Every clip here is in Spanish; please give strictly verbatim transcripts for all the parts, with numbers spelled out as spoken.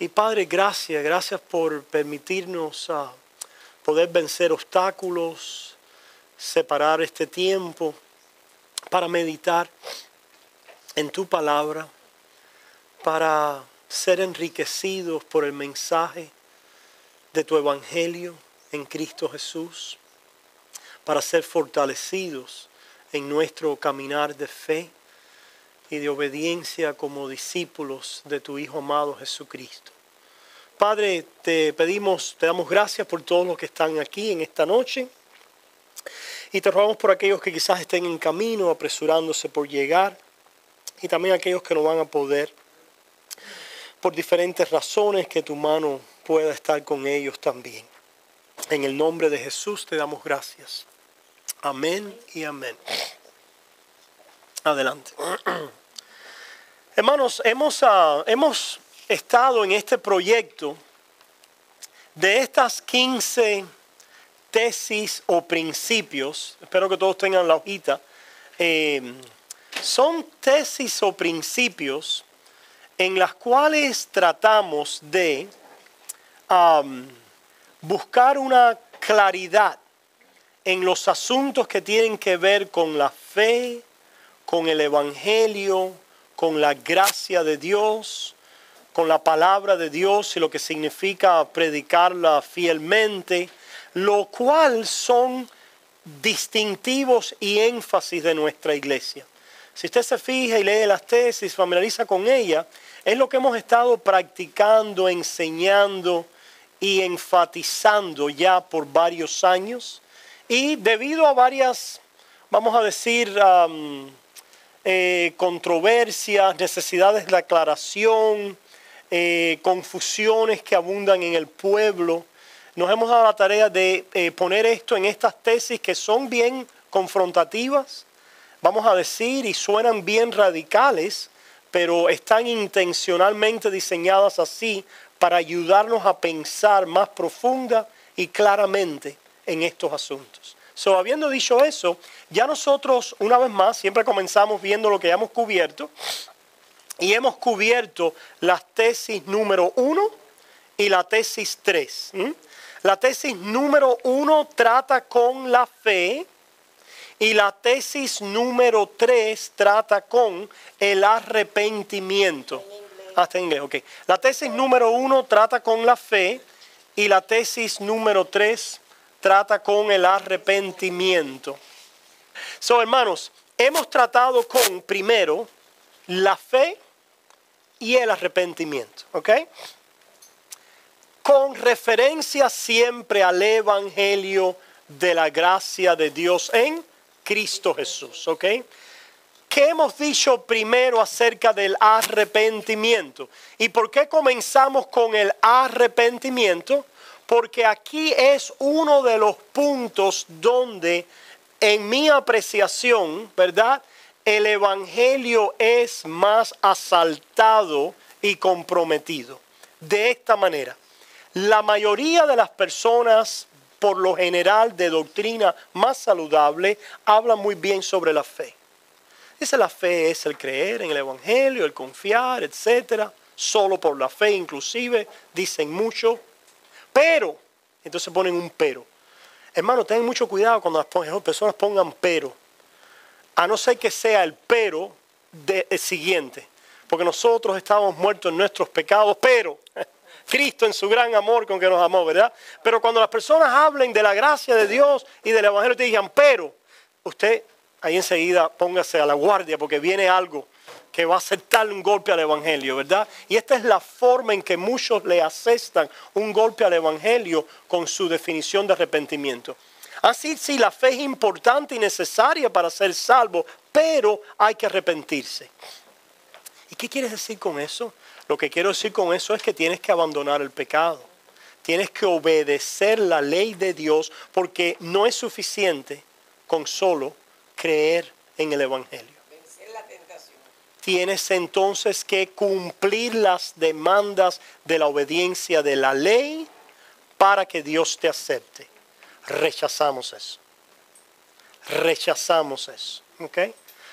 Y Padre, gracias, gracias por permitirnos uh, poder vencer obstáculos, separar este tiempo para meditar en tu palabra, para ser enriquecidos por el mensaje de tu evangelio en Cristo Jesús, para ser fortalecidos en nuestro caminar de fe y de obediencia como discípulos de tu Hijo amado Jesucristo. Padre, te pedimos, te damos gracias por todos los que están aquí en esta noche y te rogamos por aquellos que quizás estén en camino, apresurándose por llegar, y también aquellos que no van a poder por diferentes razones, que tu mano pueda estar con ellos también. En el nombre de Jesús te damos gracias. Amén y amén. Adelante. Hermanos, hemos, uh, hemos estado en este proyecto de estas quince tesis o principios. Espero que todos tengan la hojita. Eh, son tesis o principios en las cuales tratamos de um, buscar una claridad en los asuntos que tienen que ver con la fe, con el evangelio, con la gracia de Dios, con la palabra de Dios y lo que significa predicarla fielmente, lo cual son distintivos y énfasis de nuestra iglesia. Si usted se fija y lee las tesis, familiariza con ella, es lo que hemos estado practicando, enseñando y enfatizando ya por varios años. Y debido a varias, vamos a decir, um, eh, controversias, necesidades de aclaración, eh, confusiones que abundan en el pueblo, nos hemos dado la tarea de eh, poner esto en estas tesis que son bien confrontativas, vamos a decir, y suenan bien radicales, pero están intencionalmente diseñadas así para ayudarnos a pensar más profunda y claramente en estos asuntos. So, habiendo dicho eso, ya nosotros, una vez más, siempre comenzamos viendo lo que ya hemos cubierto, y hemos cubierto las tesis número uno y la tesis tres. ¿Mm? La tesis número uno trata con la fe, y la tesis número tres trata con el arrepentimiento. Hasta en inglés, ok. La tesis número uno trata con la fe y la tesis número tres trata con el arrepentimiento. So, hermanos, hemos tratado con primero la fe y el arrepentimiento, ok. Con referencia siempre al evangelio de la gracia de Dios en Cristo Jesús, ¿ok? ¿Qué hemos dicho primero acerca del arrepentimiento? ¿Y por qué comenzamos con el arrepentimiento? Porque aquí es uno de los puntos donde, en mi apreciación, ¿verdad?, el evangelio es más asaltado y comprometido. De esta manera, la mayoría de las personas, por lo general de doctrina más saludable, habla muy bien sobre la fe. Dice, la fe es el creer en el evangelio, el confiar, etcétera. Solo por la fe, inclusive, dicen mucho. Pero, entonces ponen un pero. Hermano, tengan mucho cuidado cuando las personas pongan pero. A no ser que sea el pero del siguiente. Porque nosotros estábamos muertos en nuestros pecados, pero Cristo en su gran amor con que nos amó, ¿verdad? Pero cuando las personas hablen de la gracia de Dios y del evangelio, te digan, pero, usted ahí enseguida póngase a la guardia porque viene algo que va a aceptarle un golpe al evangelio, ¿verdad? Y esta es la forma en que muchos le asestan un golpe al evangelio con su definición de arrepentimiento. Así, sí, la fe es importante y necesaria para ser salvo, pero hay que arrepentirse. ¿Y qué quieres decir con eso? Lo que quiero decir con eso es que tienes que abandonar el pecado. Tienes que obedecer la ley de Dios porque no es suficiente con solo creer en el evangelio. Vencer la tentación. Tienes entonces que cumplir las demandas de la obediencia de la ley para que Dios te acepte. Rechazamos eso. Rechazamos eso. ¿Ok?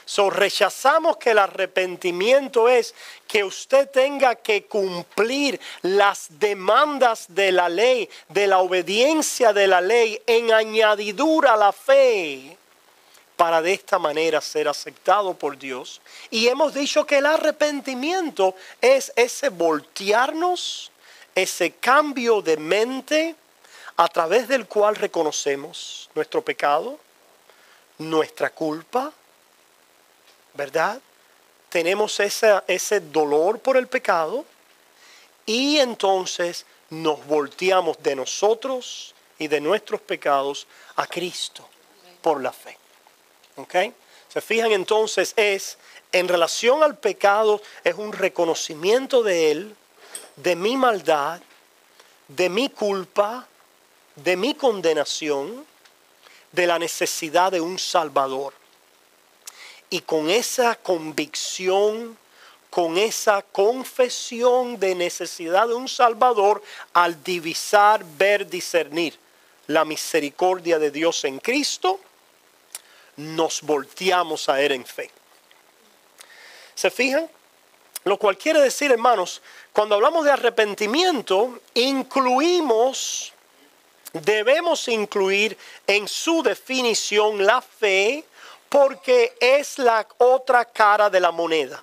So, rechazamos que el arrepentimiento es que usted tenga que cumplir las demandas de la ley, de la obediencia de la ley, en añadidura a la fe, para de esta manera ser aceptado por Dios. Y hemos dicho que el arrepentimiento es ese voltearnos, ese cambio de mente a través del cual reconocemos nuestro pecado, nuestra culpa, ¿verdad? Tenemos ese, ese dolor por el pecado y entonces nos volteamos de nosotros y de nuestros pecados a Cristo por la fe. ¿Ok? Se fijan entonces, es en relación al pecado, es un reconocimiento de Él, de mi maldad, de mi culpa, de mi condenación, de la necesidad de un Salvador. Y con esa convicción, con esa confesión de necesidad de un Salvador, al divisar, ver, discernir la misericordia de Dios en Cristo, nos volteamos a Él en fe. ¿Se fijan? Lo cual quiere decir, hermanos, cuando hablamos de arrepentimiento, incluimos, debemos incluir en su definición la fe, porque es la otra cara de la moneda.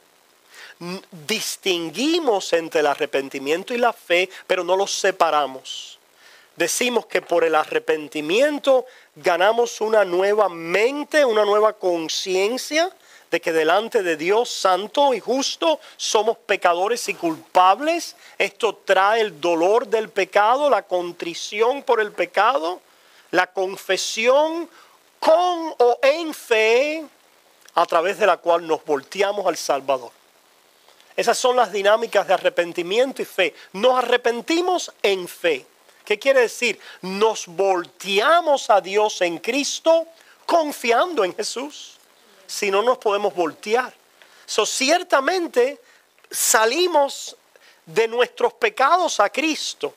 Distinguimos entre el arrepentimiento y la fe, pero no los separamos. Decimos que por el arrepentimiento ganamos una nueva mente, una nueva conciencia de que delante de Dios santo y justo somos pecadores y culpables. Esto trae el dolor del pecado, la contrición por el pecado, la confesión con o en fe, a través de la cual nos volteamos al Salvador. Esas son las dinámicas de arrepentimiento y fe. Nos arrepentimos en fe. ¿Qué quiere decir? Nos volteamos a Dios en Cristo confiando en Jesús. Si no, nos podemos voltear. So, ciertamente salimos de nuestros pecados a Cristo,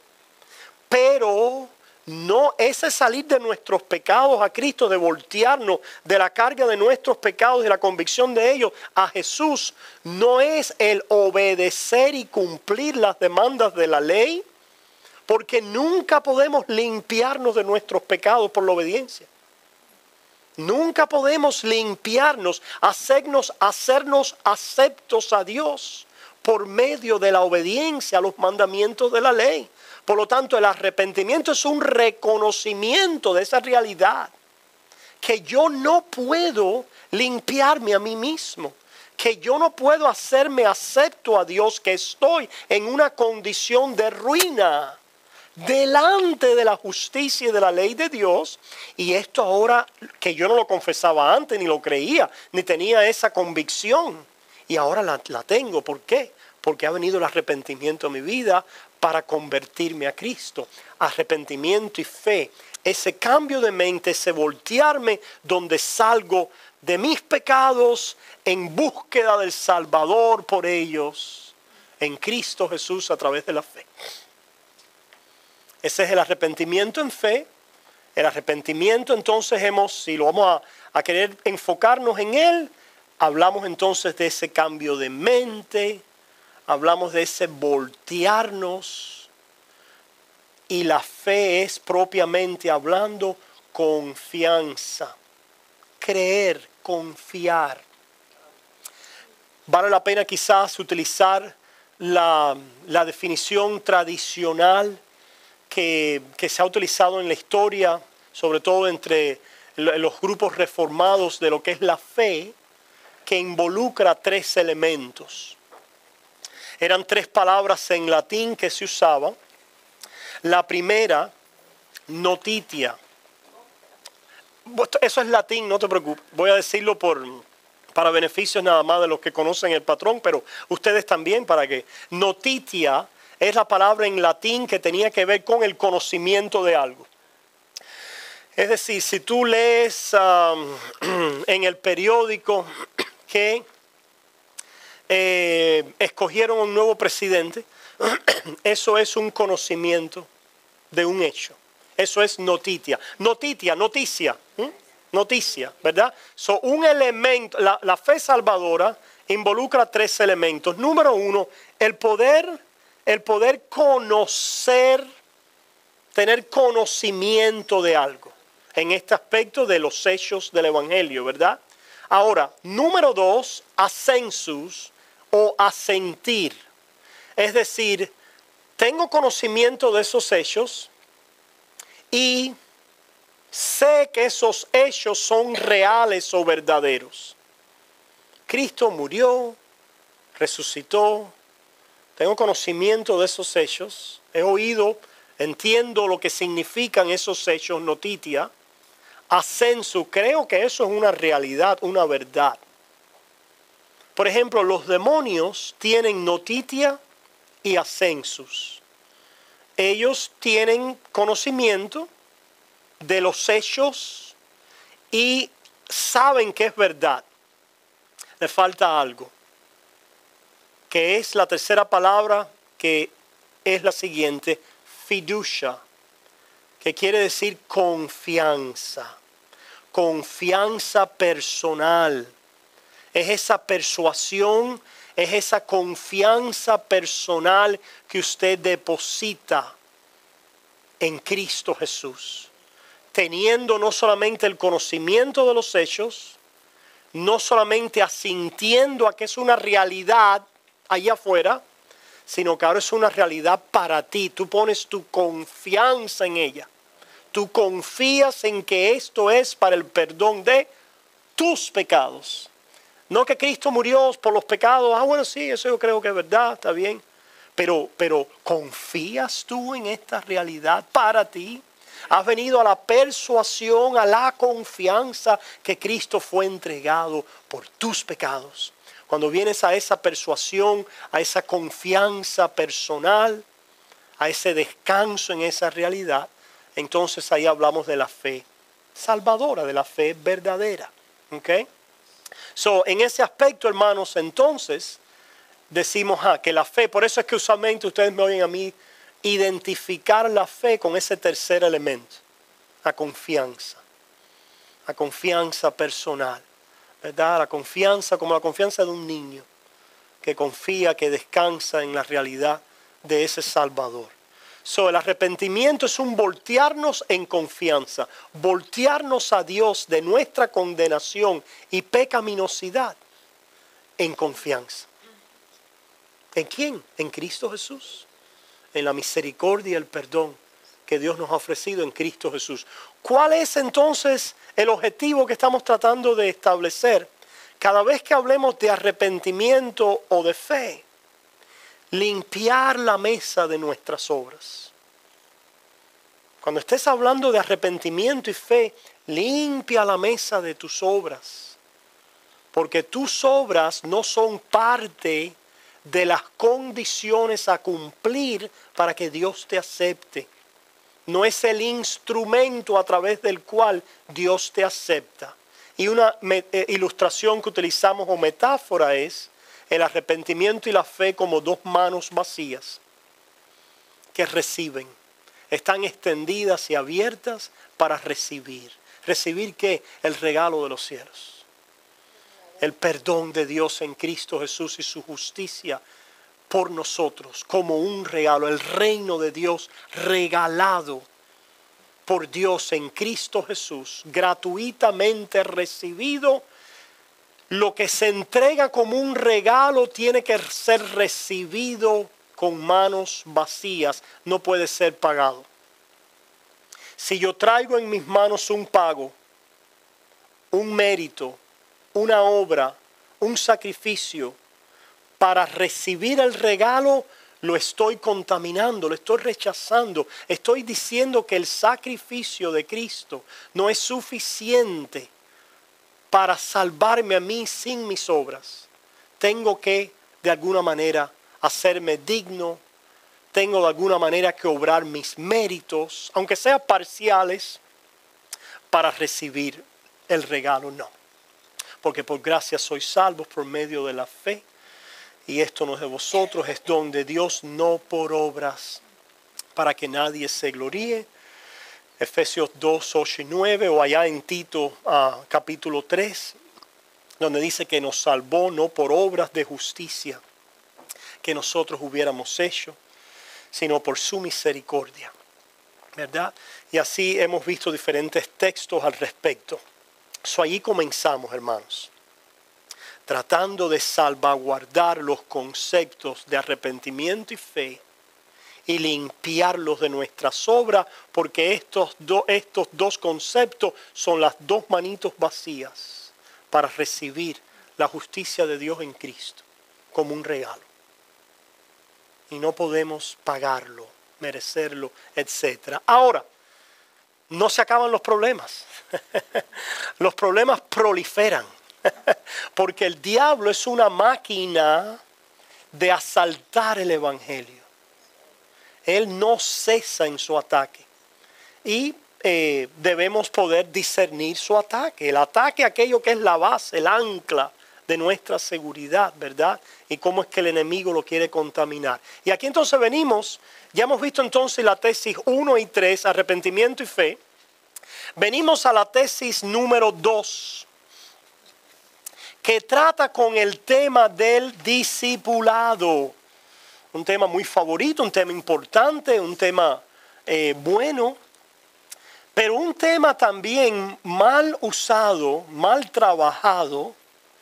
pero no, ese salir de nuestros pecados a Cristo, de voltearnos de la carga de nuestros pecados y la convicción de ellos a Jesús, no es el obedecer y cumplir las demandas de la ley, porque nunca podemos limpiarnos de nuestros pecados por la obediencia. Nunca podemos limpiarnos, hacernos, hacernos aceptos a Dios por medio de la obediencia a los mandamientos de la ley. Por lo tanto, el arrepentimiento es un reconocimiento de esa realidad, que yo no puedo limpiarme a mí mismo, que yo no puedo hacerme acepto a Dios, que estoy en una condición de ruina delante de la justicia y de la ley de Dios. Y esto ahora, que yo no lo confesaba antes, ni lo creía, ni tenía esa convicción, y ahora la, la tengo. ¿Por qué? Porque ha venido el arrepentimiento a mi vida para convertirme a Cristo. Arrepentimiento y fe, ese cambio de mente, ese voltearme donde salgo de mis pecados en búsqueda del Salvador por ellos, en Cristo Jesús a través de la fe. Ese es el arrepentimiento en fe. El arrepentimiento, entonces hemos, si lo vamos a, a querer enfocarnos en él, hablamos entonces de ese cambio de mente, hablamos de ese voltearnos, y la fe es propiamente hablando confianza, creer, confiar. Vale la pena quizás utilizar la, la definición tradicional que, que se ha utilizado en la historia, sobre todo entre los grupos reformados, de lo que es la fe, que involucra tres elementos. Eran tres palabras en latín que se usaban. La primera, notitia. Eso es latín, no te preocupes. Voy a decirlo por, para beneficios nada más de los que conocen el patrón, pero ustedes también, para que. Notitia es la palabra en latín que tenía que ver con el conocimiento de algo. Es decir, si tú lees um, en el periódico que eh, escogieron un nuevo presidente, eso es un conocimiento de un hecho. Eso es notitia. Notitia, noticia. ¿Mm? noticia, ¿verdad? So, un elemento, la, la fe salvadora involucra tres elementos. Número uno, el poder, el poder conocer, tener conocimiento de algo. En este aspecto de los sellos del Evangelio, ¿verdad? Ahora, número dos, ascensus o asentir. Es decir, tengo conocimiento de esos hechos y sé que esos hechos son reales o verdaderos. Cristo murió, resucitó, tengo conocimiento de esos hechos, he oído, entiendo lo que significan esos hechos, notitia. Ascenso, creo que eso es una realidad, una verdad. Por ejemplo, los demonios tienen notitia y ascensus. Ellos tienen conocimiento de los hechos y saben que es verdad. Le falta algo, que es la tercera palabra, que es la siguiente, fiducia, que quiere decir confianza, confianza personal. Es esa persuasión, es esa confianza personal que usted deposita en Cristo Jesús, teniendo no solamente el conocimiento de los hechos, no solamente asintiendo a que es una realidad allá afuera, sino que ahora es una realidad para ti. Tú pones tu confianza en ella. Tú confías en que esto es para el perdón de tus pecados. No que Cristo murió por los pecados. Ah, bueno, sí, eso yo creo que es verdad, está bien. Pero, pero ¿confías tú en esta realidad para ti? Has venido a la persuasión, a la confianza que Cristo fue entregado por tus pecados. Cuando vienes a esa persuasión, a esa confianza personal, a ese descanso en esa realidad, entonces ahí hablamos de la fe salvadora, de la fe verdadera. ¿Ok? So, en ese aspecto, hermanos, entonces decimos ah, que la fe, por eso es que usualmente ustedes me oyen a mí identificar la fe con ese tercer elemento, la confianza, la confianza personal, ¿verdad? La confianza como la confianza de un niño que confía, que descansa en la realidad de ese Salvador. So, el arrepentimiento es un voltearnos en confianza, voltearnos a Dios de nuestra condenación y pecaminosidad en confianza. ¿En quién? En Cristo Jesús. En la misericordia y el perdón que Dios nos ha ofrecido en Cristo Jesús. ¿Cuál es entonces el objetivo que estamos tratando de establecer? Cada vez que hablemos de arrepentimiento o de fe, limpiar la mesa de nuestras obras. Cuando estés hablando de arrepentimiento y fe, limpia la mesa de tus obras. Porque tus obras no son parte de las condiciones a cumplir para que Dios te acepte. No es el instrumento a través del cual Dios te acepta. Y una ilustración que utilizamos o metáfora es el arrepentimiento y la fe como dos manos vacías que reciben. Están extendidas y abiertas para recibir. ¿Recibir qué? El regalo de los cielos. El perdón de Dios en Cristo Jesús y su justicia por nosotros como un regalo. El reino de Dios regalado por Dios en Cristo Jesús, gratuitamente recibido. Lo que se entrega como un regalo tiene que ser recibido con manos vacías, no puede ser pagado. Si yo traigo en mis manos un pago, un mérito, una obra, un sacrificio, para recibir el regalo, lo estoy contaminando, lo estoy rechazando. Estoy diciendo que el sacrificio de Cristo no es suficiente para salvarme a mí sin mis obras. Tengo que, de alguna manera, hacerme digno. Tengo de alguna manera que obrar mis méritos, aunque sean parciales, para recibir el regalo. No. Porque por gracia sois salvos por medio de la fe. Y esto no es de vosotros, es don de Dios, no por obras, para que nadie se gloríe. Efesios dos, ocho y nueve, o allá en Tito uh, capítulo tres, donde dice que nos salvó no por obras de justicia que nosotros hubiéramos hecho, sino por su misericordia, ¿verdad? Y así hemos visto diferentes textos al respecto. So, allí comenzamos, hermanos, tratando de salvaguardar los conceptos de arrepentimiento y fe y limpiarlos de nuestras obras, porque estos, do, estos dos conceptos son las dos manitos vacías para recibir la justicia de Dios en Cristo como un regalo. Y no podemos pagarlo, merecerlo, etcétera. Ahora, no se acaban los problemas. Los problemas proliferan. Porque el diablo es una máquina de asaltar el evangelio. Él no cesa en su ataque. Y eh, debemos poder discernir su ataque. El ataque, aquello que es la base, el ancla de nuestra seguridad, ¿verdad? Y cómo es que el enemigo lo quiere contaminar. Y aquí entonces venimos, ya hemos visto entonces la tesis uno y tres, arrepentimiento y fe. Venimos a la tesis número dos, que trata con el tema del discipulado. Un tema muy favorito, un tema importante, un tema eh, bueno, pero un tema también mal usado, mal trabajado,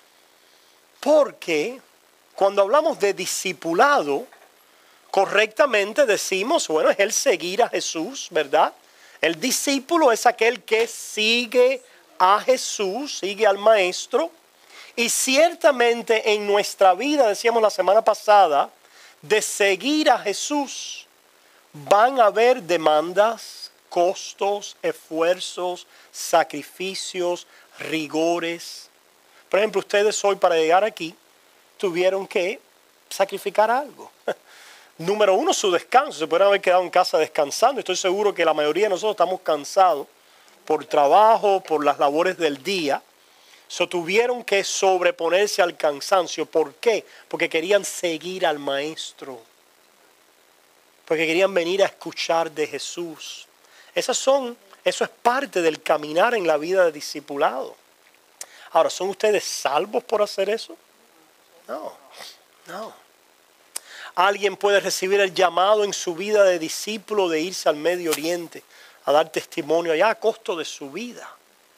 porque cuando hablamos de discipulado, correctamente decimos, bueno, es el seguir a Jesús, ¿verdad? El discípulo es aquel que sigue a Jesús, sigue al Maestro. Y ciertamente en nuestra vida, decíamos la semana pasada, de seguir a Jesús, van a haber demandas, costos, esfuerzos, sacrificios, rigores. Por ejemplo, ustedes hoy para llegar aquí tuvieron que sacrificar algo. Número uno, su descanso. Se pueden haber quedado en casa descansando. Estoy seguro que la mayoría de nosotros estamos cansados por trabajo, por las labores del día. So, tuvieron que sobreponerse al cansancio. ¿Por qué? Porque querían seguir al Maestro. Porque querían venir a escuchar de Jesús. Esas son, eso es parte del caminar en la vida de discipulado. Ahora, ¿son ustedes salvos por hacer eso? No, no. Alguien puede recibir el llamado en su vida de discípulo de irse al Medio Oriente a dar testimonio allá a costo de su vida.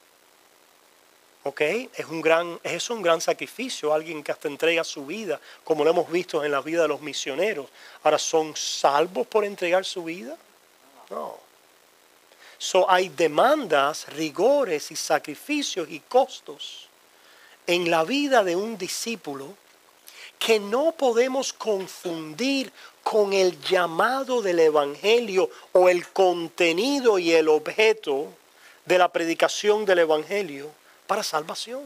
¿Ok? Es un gran, es un gran sacrificio, alguien que hasta entrega su vida, como lo hemos visto en la vida de los misioneros. Ahora, ¿son salvos por entregar su vida? No. So, hay demandas, rigores y sacrificios y costos en la vida de un discípulo que no podemos confundir con el llamado del Evangelio o el contenido y el objeto de la predicación del Evangelio para salvación.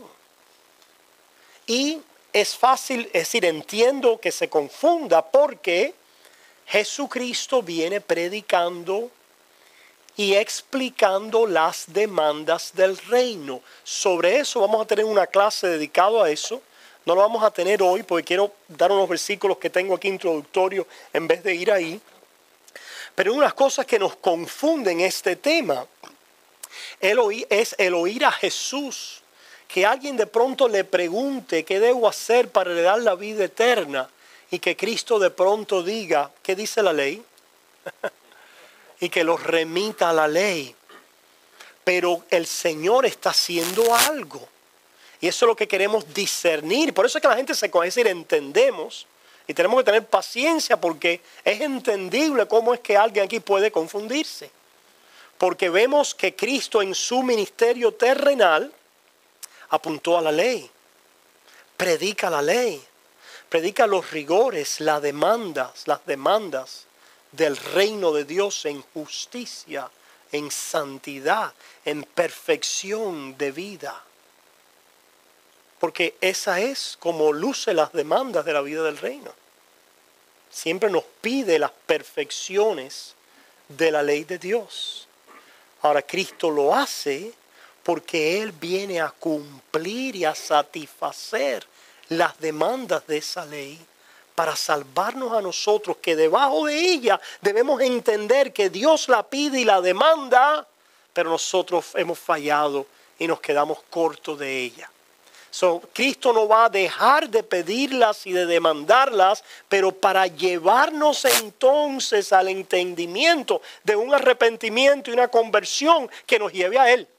Y es fácil, es decir, entiendo que se confunda porque Jesucristo viene predicando y explicando las demandas del reino. Sobre eso vamos a tener una clase dedicada a eso. No lo vamos a tener hoy porque quiero dar unos versículos que tengo aquí introductorios en vez de ir ahí. Pero unas cosas que nos confunden este tema el oír, es el oír a Jesús. Que alguien de pronto le pregunte qué debo hacer para heredar la vida eterna y que Cristo de pronto diga, ¿qué dice la ley? Y que los remita a la ley. Pero el Señor está haciendo algo. Y eso es lo que queremos discernir. Por eso es que la gente se conoce, es decir, entendemos. Y tenemos que tener paciencia porque es entendible cómo es que alguien aquí puede confundirse. Porque vemos que Cristo en su ministerio terrenal apuntó a la ley. Predica la ley. Predica los rigores, las demandas, las demandas del reino de Dios en justicia, en santidad, en perfección de vida. Porque esa es como luce las demandas de la vida del reino. Siempre nos pide las perfecciones de la ley de Dios. Ahora Cristo lo hace porque Él viene a cumplir y a satisfacer las demandas de esa ley para salvarnos a nosotros, que debajo de ella debemos entender que Dios la pide y la demanda pero nosotros hemos fallado y nos quedamos cortos de ella. So, Cristo no va a dejar de pedirlas y de demandarlas, pero para llevarnos entonces al entendimiento de un arrepentimiento y una conversión que nos lleve a Él.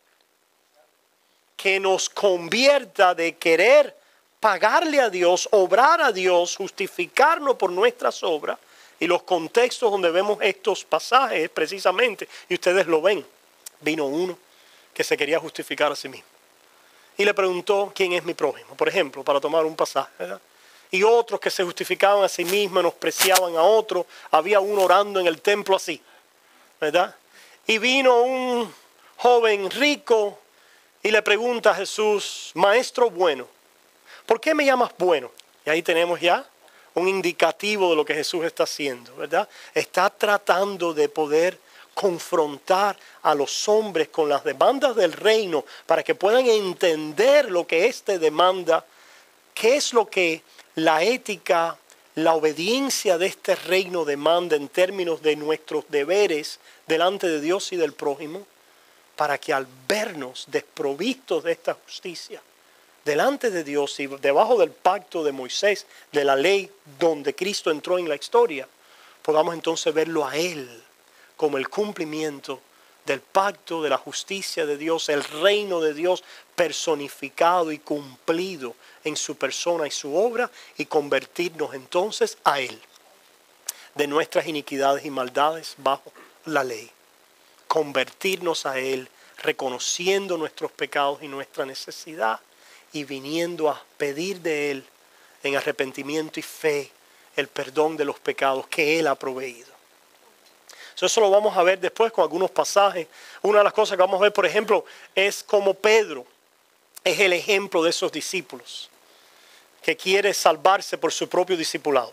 Que nos convierta de querer pagarle a Dios, obrar a Dios, justificarnos por nuestras obras. Y los contextos donde vemos estos pasajes precisamente, y ustedes lo ven, vino uno que se quería justificar a sí mismo. Y le preguntó, ¿quién es mi prójimo? Por ejemplo, para tomar un pasaje, ¿verdad? Y otros que se justificaban a sí mismos, menospreciaban a otros. Había uno orando en el templo así, ¿verdad? Y vino un joven rico y le pregunta a Jesús, maestro bueno, ¿por qué me llamas bueno? Y ahí tenemos ya un indicativo de lo que Jesús está haciendo, ¿verdad? Está tratando de poder confrontar a los hombres con las demandas del reino para que puedan entender lo que éste demanda, qué es lo que la ética, la obediencia de este reino demanda en términos de nuestros deberes delante de Dios y del prójimo, para que al vernos desprovistos de esta justicia delante de Dios y debajo del pacto de Moisés, de la ley donde Cristo entró en la historia, podamos entonces verlo a Él como el cumplimiento del pacto de la justicia de Dios, el reino de Dios personificado y cumplido en su persona y su obra, y convertirnos entonces a Él de nuestras iniquidades y maldades bajo la ley. Convertirnos a Él reconociendo nuestros pecados y nuestra necesidad y viniendo a pedir de Él en arrepentimiento y fe el perdón de los pecados que Él ha proveído. Eso lo vamos a ver después con algunos pasajes. Una de las cosas que vamos a ver, por ejemplo, es como Pedro es el ejemplo de esos discípulos que quiere salvarse por su propio discipulado.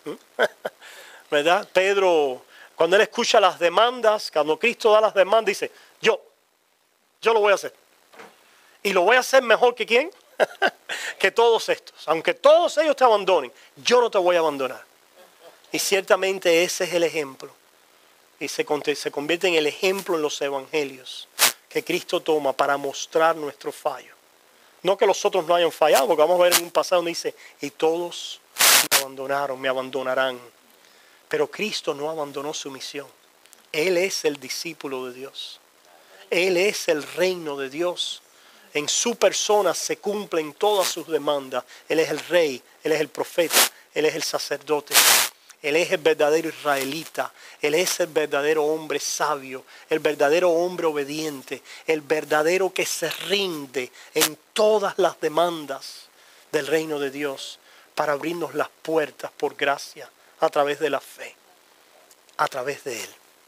¿Verdad? Pedro, cuando él escucha las demandas, cuando Cristo da las demandas, dice, yo, yo lo voy a hacer. ¿Y lo voy a hacer mejor que quién? Que todos estos. Aunque todos ellos te abandonen, yo no te voy a abandonar. Y ciertamente ese es el ejemplo. Y se, se convierte en el ejemplo en los evangelios que Cristo toma para mostrar nuestro fallo. No que los otros no hayan fallado, porque vamos a ver en un pasaje donde dice, y todos me abandonaron, me abandonarán. Pero Cristo no abandonó su misión. Él es el discípulo de Dios. Él es el reino de Dios. En su persona se cumplen todas sus demandas. Él es el rey, Él es el profeta, Él es el sacerdote. Él es el verdadero israelita. Él es el verdadero hombre sabio, el verdadero hombre obediente, el verdadero que se rinde en todas las demandas del reino de Dios para abrirnos las puertas por gracia a través de la fe, a través de Él.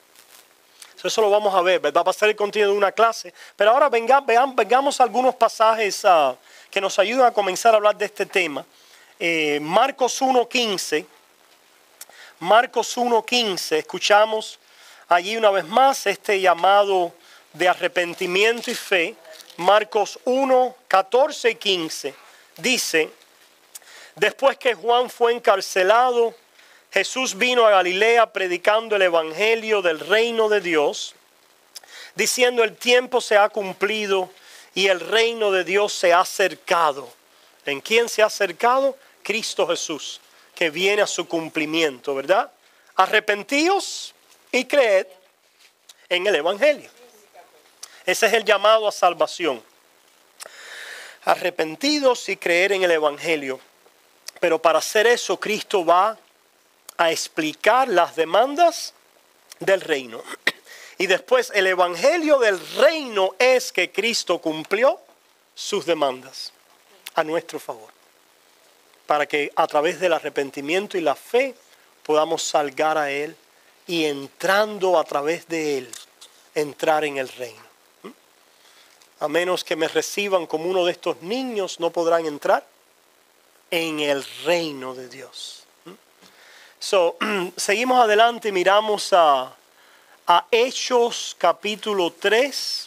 Eso lo vamos a ver, ¿verdad? Va a ser el contenido de una clase. Pero ahora venga, vean, vengamos a algunos pasajes uh, que nos ayudan a comenzar a hablar de este tema. Eh, Marcos uno quince. Marcos uno quince, escuchamos allí una vez más este llamado de arrepentimiento y fe. Marcos uno, catorce y quince dice, después que Juan fue encarcelado, Jesús vino a Galilea predicando el evangelio del reino de Dios, diciendo el tiempo se ha cumplido y el reino de Dios se ha acercado. ¿En quién se ha acercado? Cristo Jesús, que viene a su cumplimiento, ¿verdad? Arrepentíos y creed en el evangelio. Ese es el llamado a salvación. Arrepentidos y creer en el evangelio. Pero para hacer eso, Cristo va a explicar las demandas del reino. Y después el evangelio del reino es que Cristo cumplió sus demandas a nuestro favor, para que a través del arrepentimiento y la fe podamos salgar a Él y entrando a través de Él, entrar en el reino. A menos que me reciban como uno de estos niños, no podrán entrar en el reino de Dios. So, seguimos adelante y miramos a, a Hechos capítulo tres.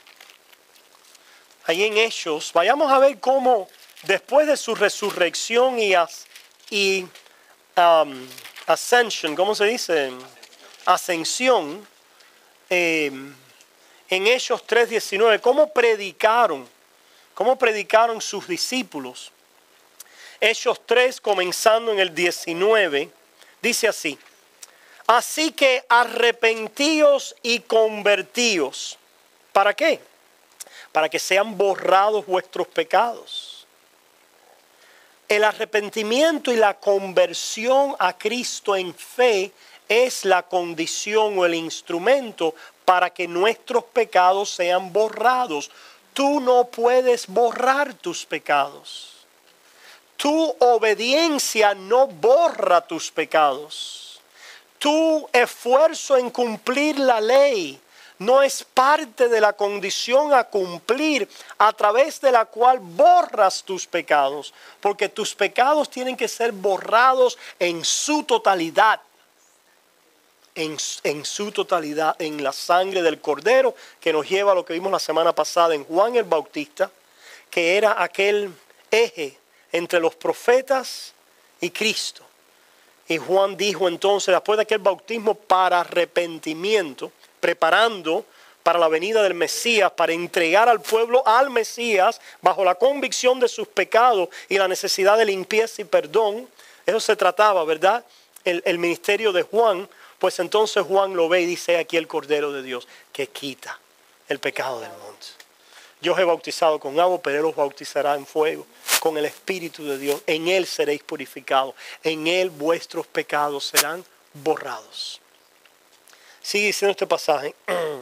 Ahí en Hechos, vayamos a ver cómo después de su resurrección y, as, y um, ascension, ¿cómo se dice? Ascensión, eh, en Hechos tres diecinueve, cómo predicaron, cómo predicaron sus discípulos. Hechos tres, comenzando en el diecinueve, dice así: así que arrepentíos y convertíos. ¿Para qué? Para que sean borrados vuestros pecados. El arrepentimiento y la conversión a Cristo en fe es la condición o el instrumento para que nuestros pecados sean borrados. Tú no puedes borrar tus pecados. Tu obediencia no borra tus pecados. Tu esfuerzo en cumplir la ley no es parte de la condición a cumplir a través de la cual borras tus pecados, porque tus pecados tienen que ser borrados en su totalidad, en, en su totalidad, en la sangre del Cordero, que nos lleva a lo que vimos la semana pasada en Juan el Bautista, que era aquel eje entre los profetas y Cristo. Y Juan dijo entonces, después de aquel bautismo para arrepentimiento, preparando para la venida del Mesías, para entregar al pueblo al Mesías bajo la convicción de sus pecados y la necesidad de limpieza y perdón. Eso se trataba, ¿verdad? El, el ministerio de Juan. Pues entonces Juan lo ve y dice: aquí el Cordero de Dios que quita el pecado del mundo. Yo os he bautizado con agua, pero Él os bautizará en fuego, con el Espíritu de Dios. En Él seréis purificados. En Él vuestros pecados serán borrados. Sigue diciendo este pasaje: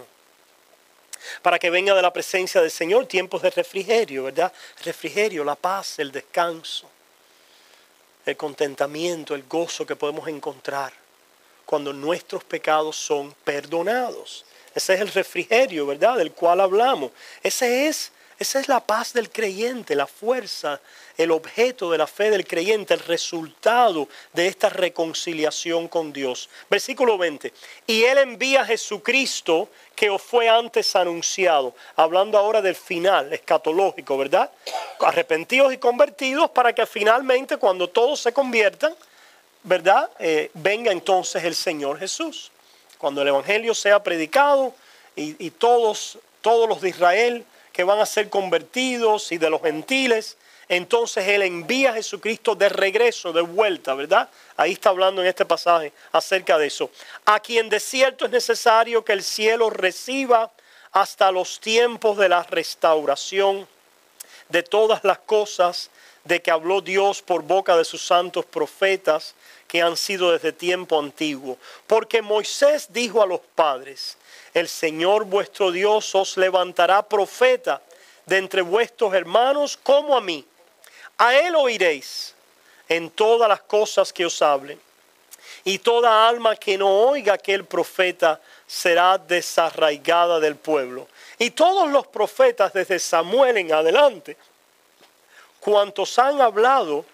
para que venga de la presencia del Señor tiempos de refrigerio, ¿verdad? Refrigerio, la paz, el descanso, el contentamiento, el gozo que podemos encontrar cuando nuestros pecados son perdonados. Ese es el refrigerio, ¿verdad?, del cual hablamos. Ese es, esa es la paz del creyente, la fuerza, el objeto de la fe del creyente, el resultado de esta reconciliación con Dios. Versículo veinte. Y Él envía a Jesucristo que os fue antes anunciado. Hablando ahora del final escatológico, ¿verdad? Arrepentidos y convertidos para que finalmente, cuando todos se conviertan, ¿verdad?, Eh, venga entonces el Señor Jesús. Cuando el Evangelio sea predicado y, y todos, todos los de Israel que van a ser convertidos y de los gentiles, entonces Él envía a Jesucristo de regreso, de vuelta, ¿verdad? Ahí está hablando en este pasaje acerca de eso. A quien de cierto es necesario que el cielo reciba hasta los tiempos de la restauración de todas las cosas de que habló Dios por boca de sus santos profetas, que han sido desde tiempo antiguo. Porque Moisés dijo a los padres: el Señor vuestro Dios os levantará profeta de entre vuestros hermanos como a mí. A él oiréis en todas las cosas que os hablen. Y toda alma que no oiga aquel profeta será desarraigada del pueblo. Y todos los profetas desde Samuel en adelante, cuantos han hablado,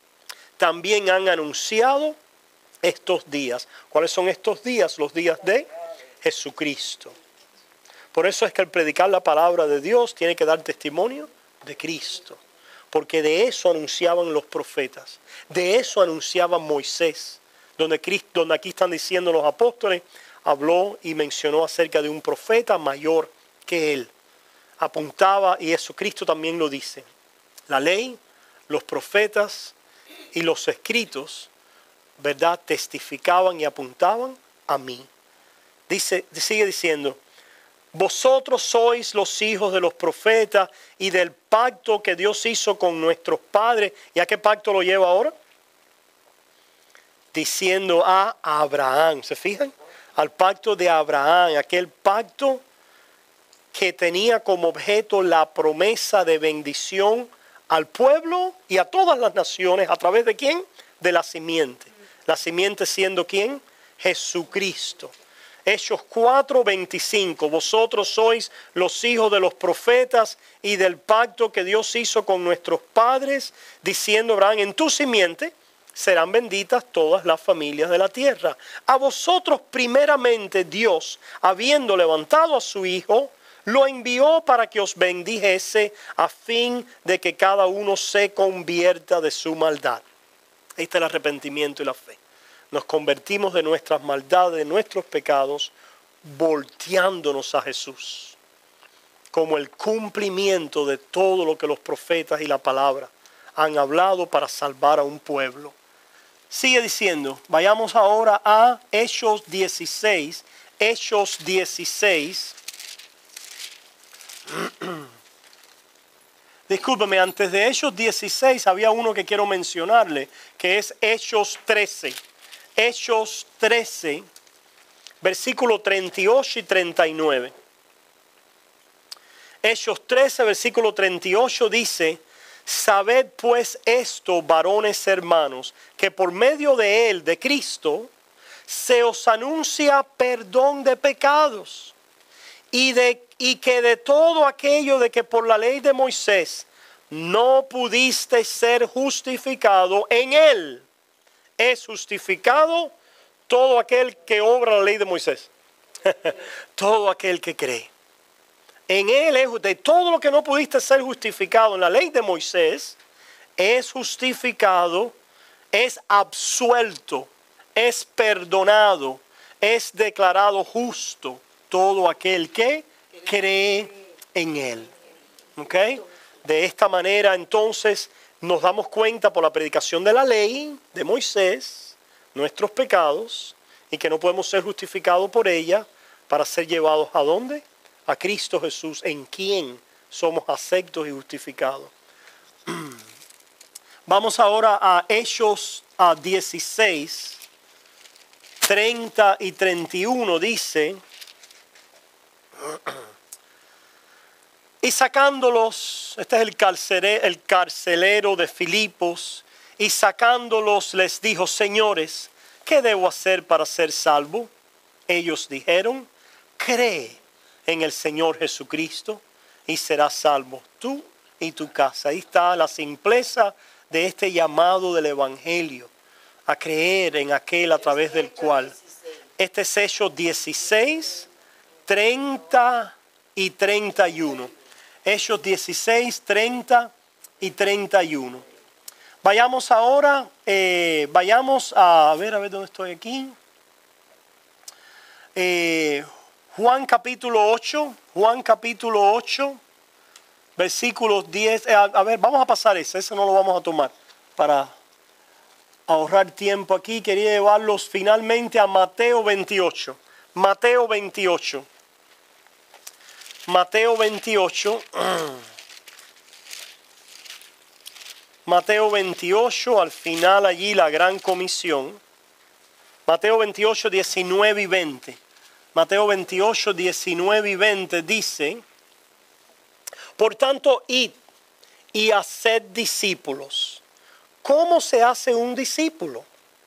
también han anunciado estos días. ¿Cuáles son estos días? Los días de Jesucristo. Por eso es que al predicar la palabra de Dios tiene que dar testimonio de Cristo. Porque de eso anunciaban los profetas. De eso anunciaba Moisés. Donde, Cristo, donde aquí están diciendo los apóstoles, habló y mencionó acerca de un profeta mayor que él. Apuntaba, y eso Cristo también lo dice. La ley, los profetas y los escritos, ¿verdad?, testificaban y apuntaban a mí. Dice, sigue diciendo: vosotros sois los hijos de los profetas y del pacto que Dios hizo con nuestros padres. ¿Y a qué pacto lo lleva ahora? Diciendo a Abraham. ¿Se fijan? Al pacto de Abraham, aquel pacto que tenía como objeto la promesa de bendición al pueblo y a todas las naciones. ¿A través de quién? De la simiente. La simiente siendo ¿quién? Jesucristo. Hechos cuatro veinticinco. Vosotros sois los hijos de los profetas y del pacto que Dios hizo con nuestros padres, diciendo Abraham: en tu simiente serán benditas todas las familias de la tierra. A vosotros primeramente Dios, habiendo levantado a su Hijo, lo envió para que os bendijese, a fin de que cada uno se convierta de su maldad. Ahí está el arrepentimiento y la fe. Nos convertimos de nuestras maldades, de nuestros pecados, volteándonos a Jesús. como el cumplimiento de todo lo que los profetas y la palabra han hablado para salvar a un pueblo. Sigue diciendo, vayamos ahora a Hechos dieciséis, Hechos dieciséis. Discúlpeme, antes de Hechos dieciséis había uno que quiero mencionarle, que es Hechos trece. Hechos trece, versículo treinta y ocho y treinta y nueve. Hechos trece, versículo treinta y ocho dice: sabed pues esto, varones hermanos, que por medio de él, de Cristo, se os anuncia perdón de pecados, y, de, y que de todo aquello de que por la ley de Moisés no pudiste ser justificado, en él es justificado todo aquel que obra la ley de Moisés. Todo aquel que cree. En él es, de todo lo que no pudiste ser justificado en la ley de Moisés, es justificado, es absuelto, es perdonado, es declarado justo todo aquel que cree en él. ¿Ok? De esta manera entonces nos damos cuenta por la predicación de la ley de Moisés, nuestros pecados, y que no podemos ser justificados por ella para ser llevados ¿a dónde? A Cristo Jesús, en quien somos aceptos y justificados. Vamos ahora a Hechos a dieciséis, treinta y treinta y uno, dice: y sacándolos, este es el carcelero, el carcelero de Filipos, y sacándolos les dijo: señores, ¿qué debo hacer para ser salvo? Ellos dijeron: cree en el Señor Jesucristo y serás salvo tú y tu casa. Ahí está la simpleza de este llamado del Evangelio, a creer en aquel a través del cual. Este es Hechos dieciséis, treinta y treinta y uno. Hechos dieciséis, treinta y treinta y uno. Vayamos ahora, eh, vayamos a, a ver, a ver dónde estoy aquí. Eh, Juan capítulo ocho, Juan capítulo ocho, versículos diez. Eh, a, a ver, vamos a pasar eso, eso no lo vamos a tomar para ahorrar tiempo aquí. Quería llevarlos finalmente a Mateo veintiocho. Mateo veintiocho. Mateo veintiocho. Mateo veintiocho, al final allí la gran comisión. Mateo veintiocho, diecinueve y veinte. Mateo veintiocho, diecinueve y veinte dice: por tanto, id y haced discípulos. ¿Cómo se hace un discípulo?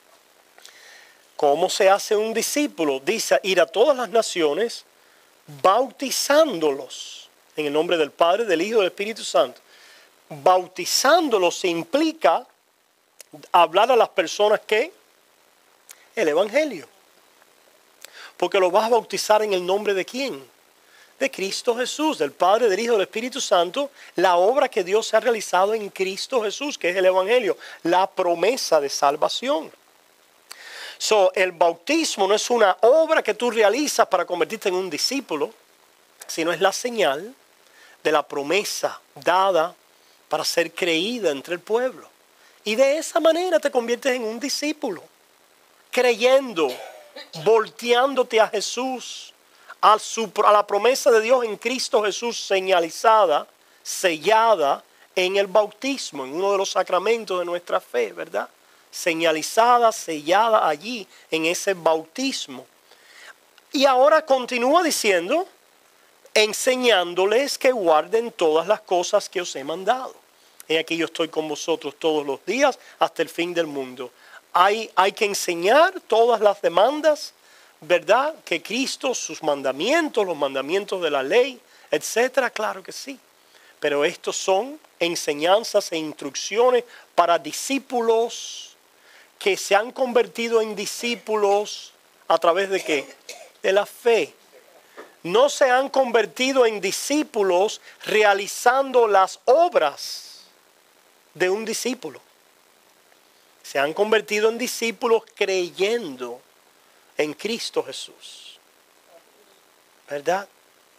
¿Cómo se hace un discípulo? Dice: ir a todas las naciones, bautizándolos en el nombre del Padre, del Hijo y del Espíritu Santo. Bautizándolos implica hablar a las personas que el Evangelio. Porque lo vas a bautizar en el nombre de ¿quién? De Cristo Jesús, del Padre, del Hijo y del Espíritu Santo. La obra que Dios ha realizado en Cristo Jesús, que es el Evangelio, la promesa de salvación. So, el bautismo no es una obra que tú realizas para convertirte en un discípulo, sino es la señal de la promesa dada para ser creída entre el pueblo. Y de esa manera te conviertes en un discípulo, creyendo, volteándote a Jesús, a, su, a la promesa de Dios en Cristo Jesús, señalizada, sellada en el bautismo, en uno de los sacramentos de nuestra fe, ¿verdad? Señalizada, sellada allí en ese bautismo. Y ahora continúa diciendo: enseñándoles que guarden todas las cosas que os he mandado. He aquí yo estoy con vosotros todos los días hasta el fin del mundo. Hay, hay que enseñar todas las demandas, ¿verdad? Que Cristo, sus mandamientos, los mandamientos de la ley, etcétera. Claro que sí. Pero estos son enseñanzas e instrucciones para discípulos que se han convertido en discípulos a través de ¿qué? De la fe. No se han convertido en discípulos realizando las obras de un discípulo. Se han convertido en discípulos creyendo en Cristo Jesús. ¿Verdad?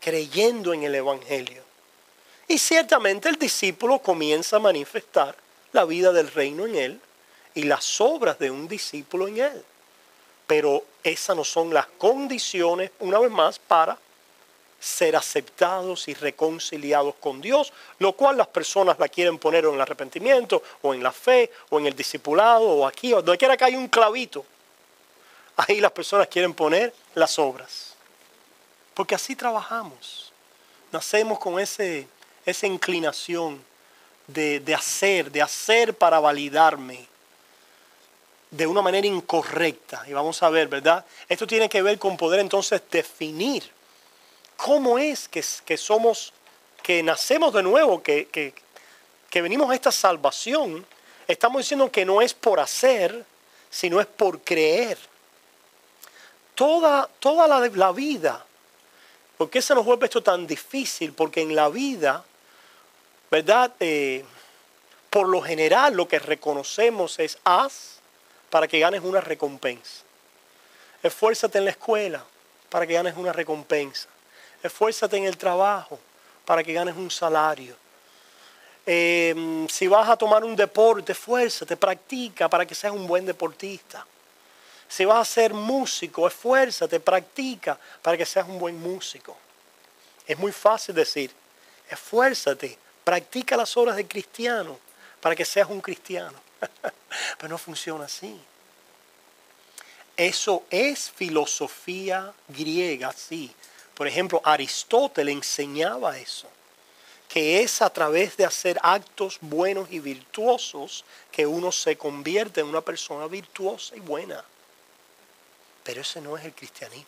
creyendo en el Evangelio. Y ciertamente el discípulo comienza a manifestar la vida del reino en él y las obras de un discípulo en él. Pero esas no son las condiciones, una vez más, para ser aceptados y reconciliados con Dios, lo cual las personas la quieren poner en el arrepentimiento, o en la fe, o en el discipulado, o aquí, o donde quiera que haya un clavito. Ahí las personas quieren poner las obras. Porque así trabajamos. Nacemos con ese, esa inclinación de, de hacer, de hacer para validarme de una manera incorrecta. Y vamos a ver, ¿verdad? Esto tiene que ver con poder entonces definir cómo es que, que somos, que nacemos de nuevo, que, que, que venimos a esta salvación. Estamos diciendo que no es por hacer, sino es por creer. Toda, toda la, la vida. ¿Por qué se nos vuelve esto tan difícil? Porque en la vida, ¿verdad? Eh, por lo general lo que reconocemos es haz para que ganes una recompensa. Esfuérzate en la escuela para que ganes una recompensa. Esfuérzate en el trabajo para que ganes un salario. Eh, si vas a tomar un deporte, esfuérzate, practica para que seas un buen deportista. Si vas a ser músico, esfuérzate, practica para que seas un buen músico. Es muy fácil decir, esfuérzate, practica las obras del cristiano para que seas un cristiano. Pero no funciona así. Eso es filosofía griega, sí. Por ejemplo, Aristóteles enseñaba eso. Que es a través de hacer actos buenos y virtuosos que uno se convierte en una persona virtuosa y buena. Pero ese no es el cristianismo.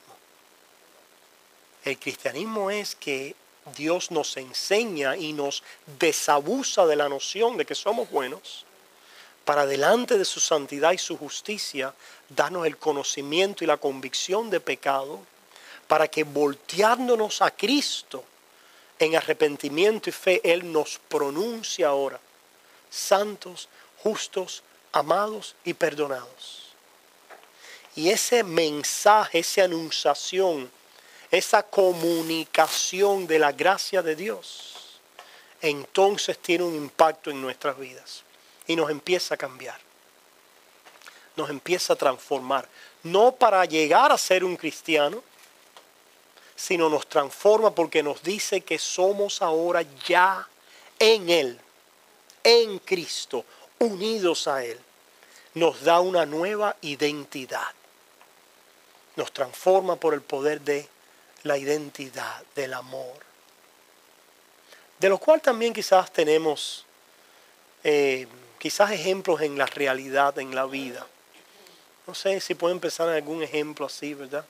El cristianismo es que Dios nos enseña y nos desabusa de la noción de que somos buenos para delante de su santidad y su justicia darnos el conocimiento y la convicción de pecado para que volteándonos a Cristo en arrepentimiento y fe, Él nos pronuncia ahora santos, justos, amados y perdonados. Y ese mensaje, esa anunciación, esa comunicación de la gracia de Dios, entonces tiene un impacto en nuestras vidas y nos empieza a cambiar. Nos empieza a transformar. No para llegar a ser un cristiano, sino nos transforma porque nos dice que somos ahora ya en Él, en Cristo, unidos a Él. Nos da una nueva identidad. Nos transforma por el poder de la identidad, del amor. De lo cual también quizás tenemos eh, quizás ejemplos en la realidad, en la vida. No sé si pueden pensar en algún ejemplo así, ¿verdad?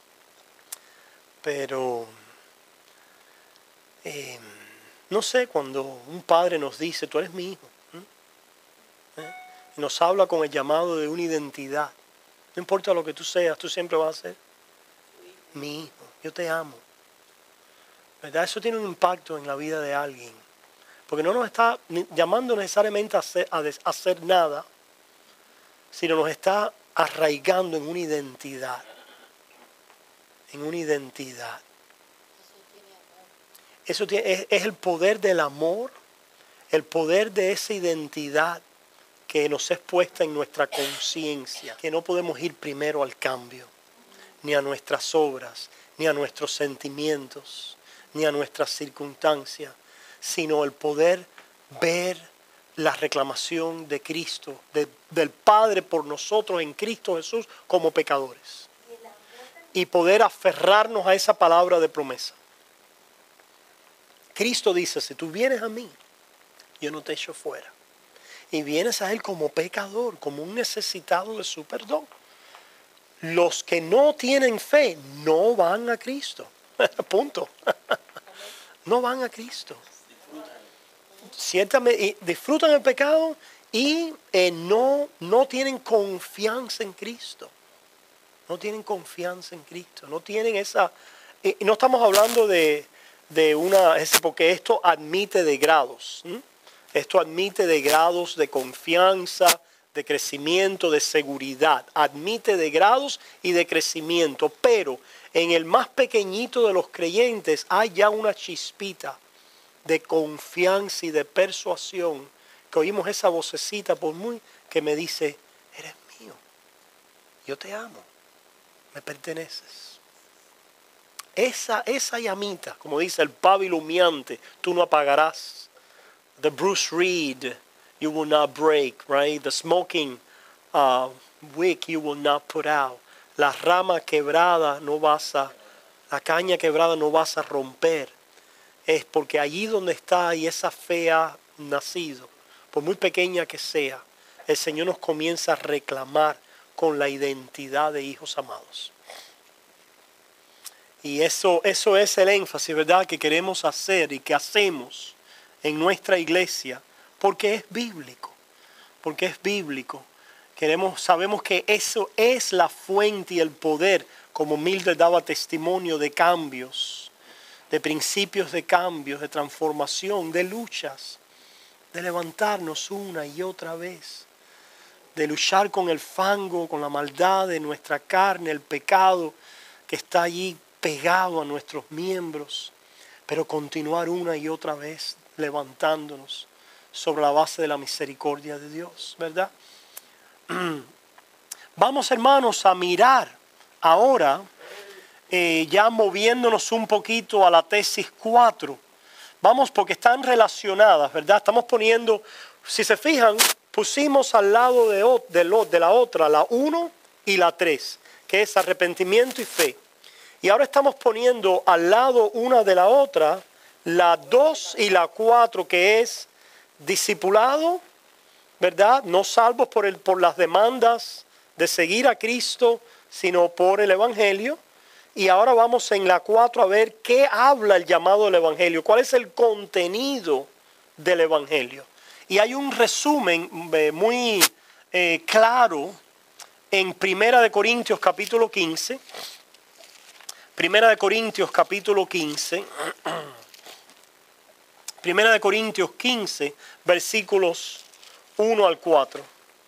Pero, eh, no sé, cuando un padre nos dice, tú eres mi hijo, ¿eh? Nos habla con el llamado de una identidad. No importa lo que tú seas, tú siempre vas a ser mi hijo. Yo te amo. ¿Verdad? Eso tiene un impacto en la vida de alguien. Porque no nos está llamando necesariamente a hacer, a hacer nada, sino nos está arraigando en una identidad. En una identidad. Eso tiene, es, es el poder del amor, el poder de esa identidad que nos es puesta en nuestra conciencia, que no podemos ir primero al cambio, ni a nuestras obras, ni a nuestros sentimientos, ni a nuestras circunstancias, sino el poder ver la reclamación de Cristo, de, del Padre por nosotros en Cristo Jesús como pecadores. Y poder aferrarnos a esa palabra de promesa. Cristo dice, si tú vienes a mí, yo no te echo fuera. Y vienes a Él como pecador, como un necesitado de su perdón. Los que no tienen fe no van a Cristo. Punto. No van a Cristo. Ciertamente disfrutan el pecado y eh, no, no tienen confianza en Cristo. No tienen confianza en Cristo. No tienen esa... Y no estamos hablando de, de una... Porque esto admite de grados. ¿sí? Esto admite de grados de confianza, de crecimiento, de seguridad. Admite de grados y de crecimiento. Pero en el más pequeñito de los creyentes hay ya una chispita de confianza y de persuasión. Que oímos esa vocecita por muy que me dice, eres mío. Yo te amo. Me perteneces. Esa, esa llamita, como dice el pábilo humeante, tú no apagarás. The Bruce Reed, you will not break, right? The smoking uh, wick you will not put out. La rama quebrada no vas a, la caña quebrada no vas a romper. Es porque allí donde está y esa fe ha nacido, por muy pequeña que sea, el Señor nos comienza a reclamar con la identidad de hijos amados. Y eso, eso es el énfasis, ¿verdad?, que queremos hacer y que hacemos en nuestra iglesia, porque es bíblico, porque es bíblico. Queremos, sabemos que eso es la fuente y el poder, como Mildred daba testimonio, de cambios, de principios de cambios, de transformación, de luchas, de levantarnos una y otra vez, de luchar con el fango, con la maldad de nuestra carne, el pecado que está allí pegado a nuestros miembros, pero continuar una y otra vez levantándonos sobre la base de la misericordia de Dios, ¿verdad? Vamos, hermanos, a mirar ahora, eh, ya moviéndonos un poquito a la tesis cuatro. Vamos, porque están relacionadas, ¿verdad? Estamos poniendo, si se fijan, pusimos al lado de, de, de la otra, la uno y la tres, que es arrepentimiento y fe. Y ahora estamos poniendo al lado una de la otra, la dos y la cuatro, que es discipulado, ¿verdad? No salvos por, el, por las demandas de seguir a Cristo, sino por el Evangelio. Y ahora vamos en la cuatro a ver qué habla el llamado del Evangelio, cuál es el contenido del Evangelio. Y hay un resumen eh, muy eh, claro en Primera de Corintios capítulo quince. Primera de Corintios capítulo quince. Primera de Corintios quince, versículos uno al cuatro.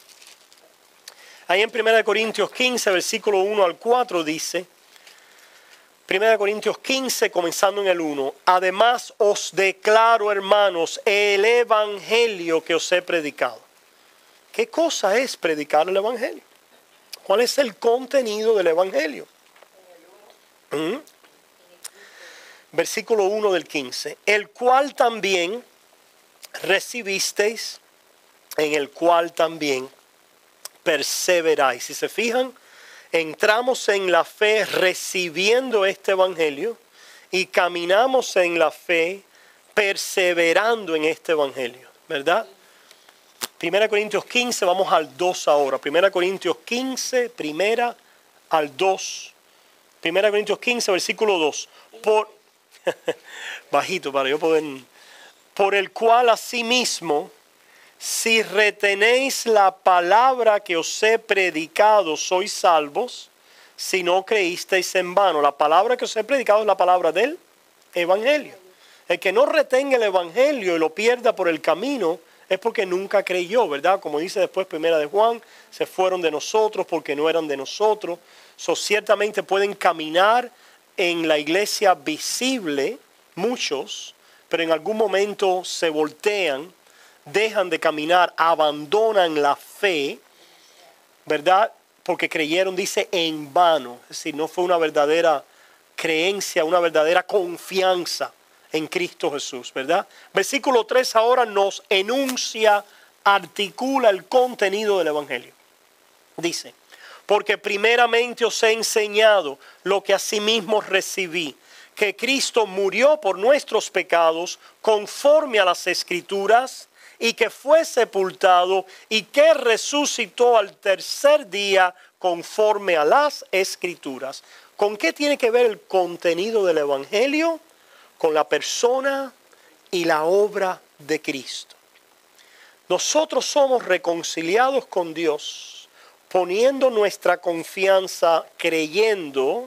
Ahí en Primera de Corintios quince, versículo uno al cuatro dice, Primera de Corintios quince, comenzando en el uno, además os declaro, hermanos, el evangelio que os he predicado. ¿Qué cosa es predicar el evangelio? ¿Cuál es el contenido del evangelio? ¿Mm? Versículo uno del quince, el cual también recibisteis, en el cual también perseveráis. Si se fijan, entramos en la fe recibiendo este evangelio y caminamos en la fe perseverando en este evangelio, ¿verdad? Primera Corintios quince, vamos al dos ahora. Primera Corintios quince, primera al dos. Primera Corintios quince, versículo dos. Por bajito para yo poder. Por el cual asimismo, si retenéis la palabra que os he predicado, sois salvos, si no creísteis en vano. La palabra que os he predicado es la palabra del evangelio. El que no retenga el evangelio y lo pierda por el camino es porque nunca creyó, ¿verdad? Como dice después Primera de Juan, se fueron de nosotros porque no eran de nosotros. So, ciertamente pueden caminar en la iglesia visible, muchos, pero en algún momento se voltean, dejan de caminar, abandonan la fe, ¿verdad? Porque creyeron, dice, en vano. Es decir, no fue una verdadera creencia, una verdadera confianza en Cristo Jesús, ¿verdad? Versículo tres ahora nos enuncia, articula el contenido del evangelio. Dice, porque primeramente os he enseñado lo que asimismo recibí, que Cristo murió por nuestros pecados conforme a las Escrituras, y que fue sepultado y que resucitó al tercer día conforme a las Escrituras. ¿Con qué tiene que ver el contenido del evangelio? Con la persona y la obra de Cristo. Nosotros somos reconciliados con Dios, poniendo nuestra confianza, creyendo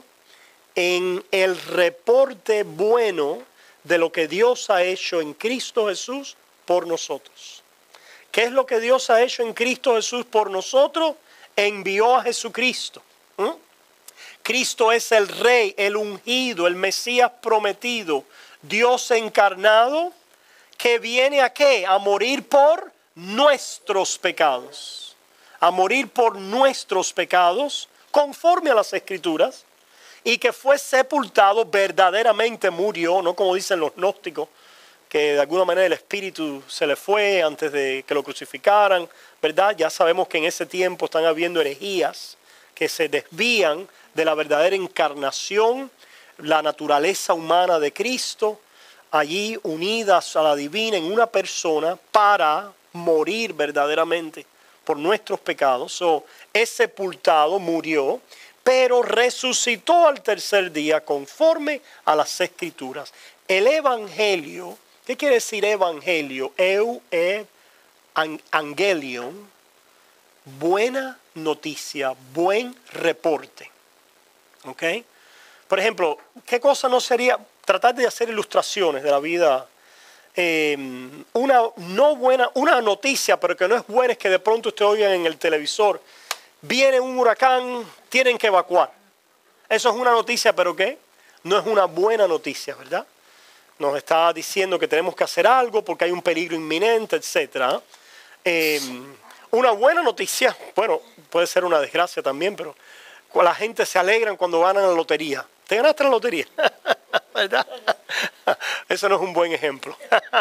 en el reporte bueno de lo que Dios ha hecho en Cristo Jesús por nosotros. ¿Qué es lo que Dios ha hecho en Cristo Jesús por nosotros? Envió a Jesucristo. ¿Mm? Cristo es el Rey, el ungido, el Mesías prometido, Dios encarnado, que viene a ¿qué? A morir por nuestros pecados. A morir por nuestros pecados, conforme a las Escrituras, y que fue sepultado, verdaderamente murió, no como dicen los gnósticos, que de alguna manera el espíritu se le fue antes de que lo crucificaran, ¿verdad? Ya sabemos que en ese tiempo están habiendo herejías que se desvían de la verdadera encarnación, la naturaleza humana de Cristo, allí unidas a la divina en una persona para morir verdaderamente por nuestros pecados. So, es sepultado, murió, pero resucitó al tercer día conforme a las Escrituras. El Evangelio, ¿qué quiere decir Evangelio? Eu, e, angelion, buena noticia, buen reporte. ¿Ok? Por ejemplo, ¿qué cosa no sería? Tratar de hacer ilustraciones de la vida. Eh, una no buena, una noticia, pero que no es buena, es que de pronto usted oiga en el televisor, viene un huracán, tienen que evacuar. Eso es una noticia, pero ¿qué? No es una buena noticia, ¿verdad? Nos está diciendo que tenemos que hacer algo porque hay un peligro inminente, etcétera. Eh, una buena noticia, bueno, puede ser una desgracia también, pero la gente se alegra cuando ganan la lotería. ¿Te ganaste la lotería? ¿Verdad? Eso no es un buen ejemplo.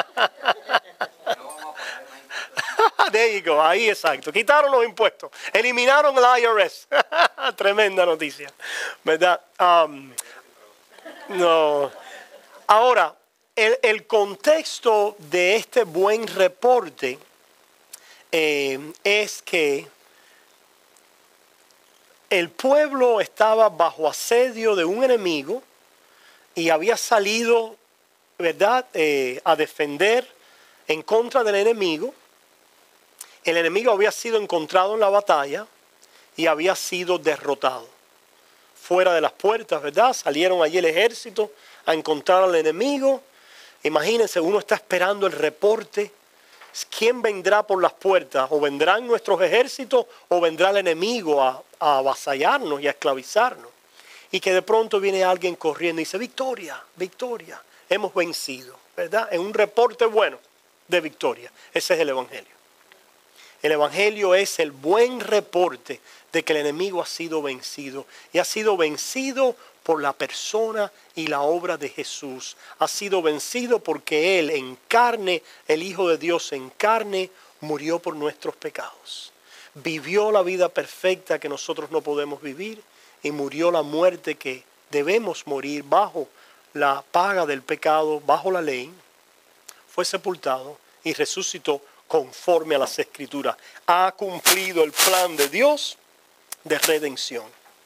There you go, ahí exacto. Quitaron los impuestos, eliminaron el I R S. Tremenda noticia, ¿verdad? Um, no. Ahora, el, el contexto de este buen reporte eh, es que el pueblo estaba bajo asedio de un enemigo y había salido, ¿verdad?, eh, a defender en contra del enemigo. El enemigo había sido encontrado en la batalla y había sido derrotado. Fuera de las puertas, ¿verdad? Salieron allí el ejército a encontrar al enemigo. Imagínense, uno está esperando el reporte. ¿Quién vendrá por las puertas? ¿O vendrán nuestros ejércitos o vendrá el enemigo a, a avasallarnos y a esclavizarnos? Y que de pronto viene alguien corriendo y dice, victoria, victoria, hemos vencido, ¿verdad? En un reporte bueno de victoria. Ese es el Evangelio. El Evangelio es el buen reporte de que el enemigo ha sido vencido. Y ha sido vencido por la persona y la obra de Jesús. Ha sido vencido porque Él en carne, el Hijo de Dios en carne, murió por nuestros pecados. Vivió la vida perfecta que nosotros no podemos vivir y murió la muerte que debemos morir bajo la paga del pecado, bajo la ley. Fue sepultado y resucitó conforme a las Escrituras. Ha cumplido el plan de Dios de redención.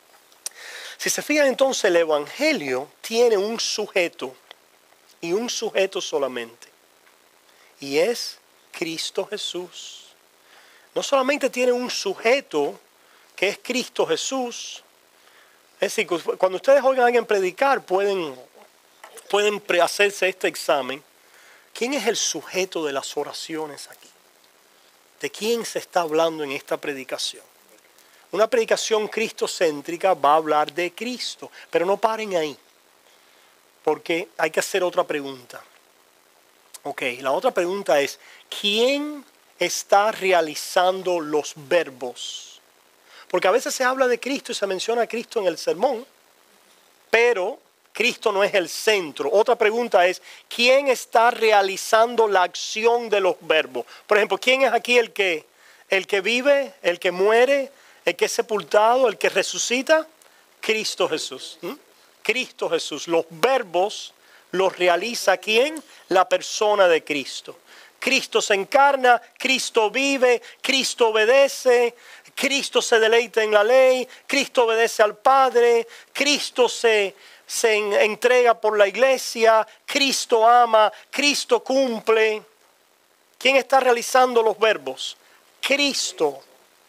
Si se fijan entonces, el Evangelio tiene un sujeto y un sujeto solamente. Y es Cristo Jesús. No solamente tiene un sujeto que es Cristo Jesús. Es decir, cuando ustedes oigan a alguien predicar, pueden, pueden hacerse este examen. ¿Quién es el sujeto de las oraciones aquí? ¿De quién se está hablando en esta predicación? Una predicación cristocéntrica va a hablar de Cristo, pero no paren ahí, porque hay que hacer otra pregunta. Ok, la otra pregunta es, ¿quién está realizando los verbos? Porque a veces se habla de Cristo y se menciona a Cristo en el sermón, pero Cristo no es el centro. Otra pregunta es, ¿quién está realizando la acción de los verbos? Por ejemplo, ¿quién es aquí el que, el que vive, el que muere, el que es sepultado, el que resucita? Cristo Jesús. ¿Mm? Cristo Jesús. Los verbos los realiza ¿quién? La persona de Cristo. Cristo se encarna, Cristo vive, Cristo obedece, Cristo se deleita en la ley, Cristo obedece al Padre, Cristo se... se entrega por la iglesia, Cristo ama, Cristo cumple. ¿Quién está realizando los verbos? Cristo.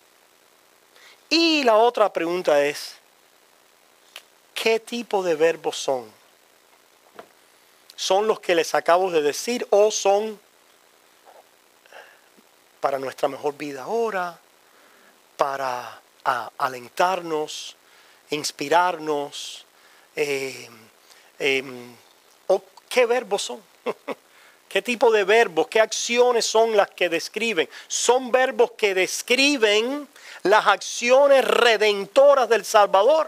Y la otra pregunta es, ¿qué tipo de verbos son? ¿Son los que les acabo de decir o son para nuestra mejor vida ahora, para a, alentarnos, inspirarnos. Eh, eh, o, ¿Qué verbos son? ¿Qué tipo de verbos, qué acciones son las que describen? Son verbos que describen las acciones redentoras del Salvador.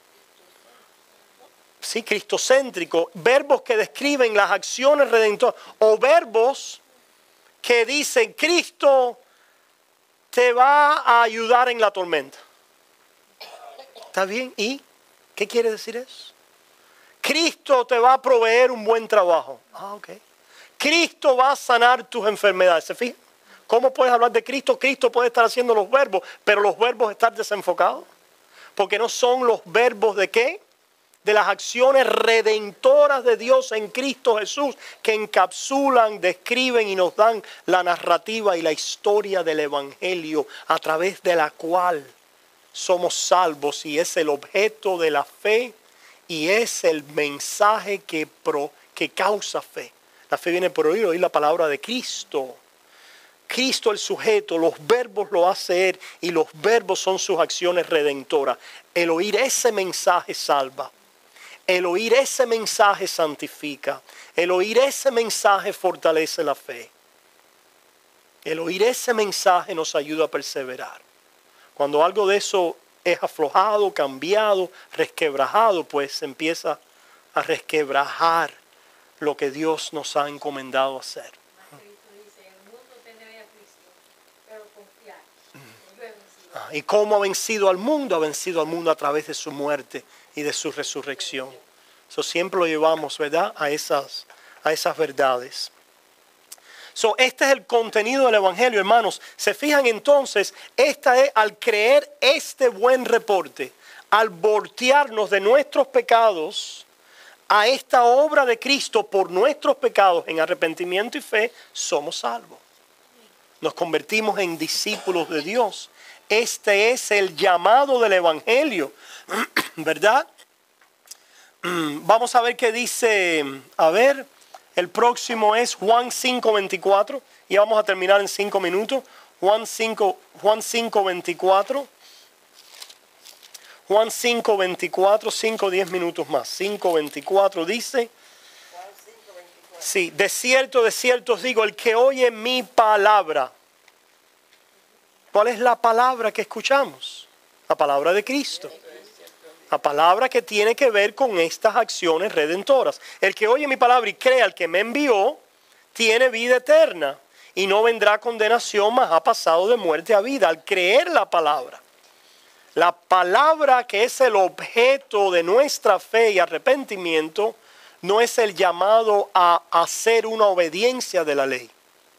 Sí, cristocéntrico. Verbos que describen las acciones redentoras. O verbos que dicen, Cristo te va a ayudar en la tormenta. ¿Está bien? ¿Y qué quiere decir eso? Cristo te va a proveer un buen trabajo. Ah, ok. Cristo va a sanar tus enfermedades. ¿Se fijan? ¿Cómo puedes hablar de Cristo? Cristo puede estar haciendo los verbos, pero los verbos están desenfocados. Porque no son los verbos de qué? De las acciones redentoras de Dios en Cristo Jesús, que encapsulan, describen y nos dan la narrativa y la historia del Evangelio, a través de la cual somos salvos, y es el objeto de la fe y es el mensaje que, pro, que causa fe. La fe viene por oír, oír la palabra de Cristo. Cristo el sujeto, los verbos lo hace Él, y los verbos son sus acciones redentoras. El oír ese mensaje salva. El oír ese mensaje santifica. El oír ese mensaje fortalece la fe. El oír ese mensaje nos ayuda a perseverar. Cuando algo de eso es aflojado, cambiado, resquebrajado, pues empieza a resquebrajar lo que Dios nos ha encomendado hacer. Ah, ¿y cómo ha vencido al mundo? Ha vencido al mundo a través de su muerte y de su resurrección. Eso siempre lo llevamos, ¿verdad? A esas, a esas verdades. So, este es el contenido del Evangelio, hermanos. Se fijan entonces, esta es, al creer este buen reporte, al voltearnos de nuestros pecados a esta obra de Cristo por nuestros pecados en arrepentimiento y fe, somos salvos. Nos convertimos en discípulos de Dios. Este es el llamado del Evangelio, ¿verdad? Vamos a ver qué dice, a ver, el próximo es Juan cinco veinticuatro, y vamos a terminar en cinco minutos. Juan cinco, Juan cinco veinticuatro. Juan cinco veinticuatro, cinco, diez minutos más. cinco veinticuatro dice, sí, de cierto, de cierto os digo, el que oye mi palabra. ¿Cuál es la palabra que escuchamos? La palabra de Cristo. La palabra que tiene que ver con estas acciones redentoras. El que oye mi palabra y cree al que me envió, tiene vida eterna y no vendrá condenación, mas ha pasado de muerte a vida. Al creer la palabra. La palabra que es el objeto de nuestra fe y arrepentimiento no es el llamado a hacer una obediencia de la ley.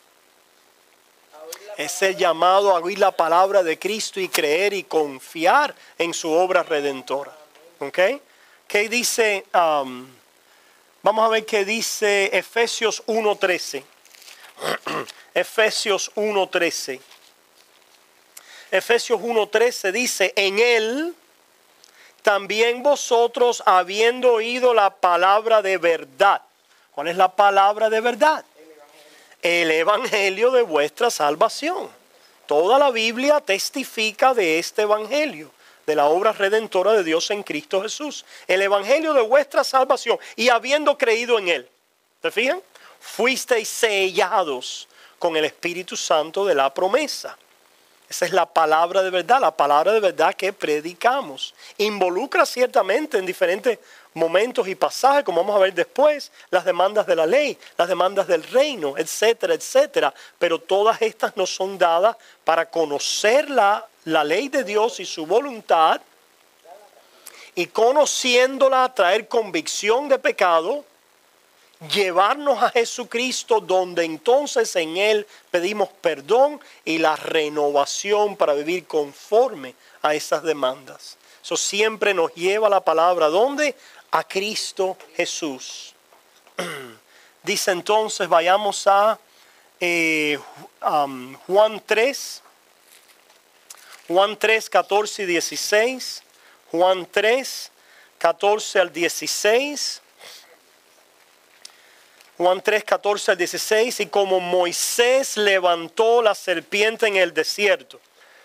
Es el llamado a oír la palabra de Cristo y creer y confiar en su obra redentora. ¿Ok? ¿Qué dice? Um, vamos a ver qué dice Efesios uno trece. Efesios uno trece. Efesios uno trece dice, en él también vosotros, habiendo oído la palabra de verdad. ¿Cuál es la palabra de verdad? El evangelio de vuestra salvación. Toda la Biblia testifica de este evangelio, de la obra redentora de Dios en Cristo Jesús. El evangelio de vuestra salvación, y habiendo creído en él. ¿Se fijan? Fuisteis sellados con el Espíritu Santo de la promesa. Esa es la palabra de verdad, la palabra de verdad que predicamos. Involucra ciertamente en diferentes momentos y pasajes, como vamos a ver después, las demandas de la ley, las demandas del reino, etcétera, etcétera. Pero todas estas nos son dadas para conocer la, la ley de Dios y su voluntad, y conociéndola, traer convicción de pecado, llevarnos a Jesucristo, donde entonces en Él pedimos perdón y la renovación para vivir conforme a esas demandas. Eso siempre nos lleva la palabra, ¿dónde? A Cristo Jesús. Dice entonces, vayamos a eh, um, Juan tres, Juan tres, catorce y dieciséis, Juan tres, catorce al dieciséis. Juan tres, catorce al dieciséis, y como Moisés levantó la serpiente en el desierto,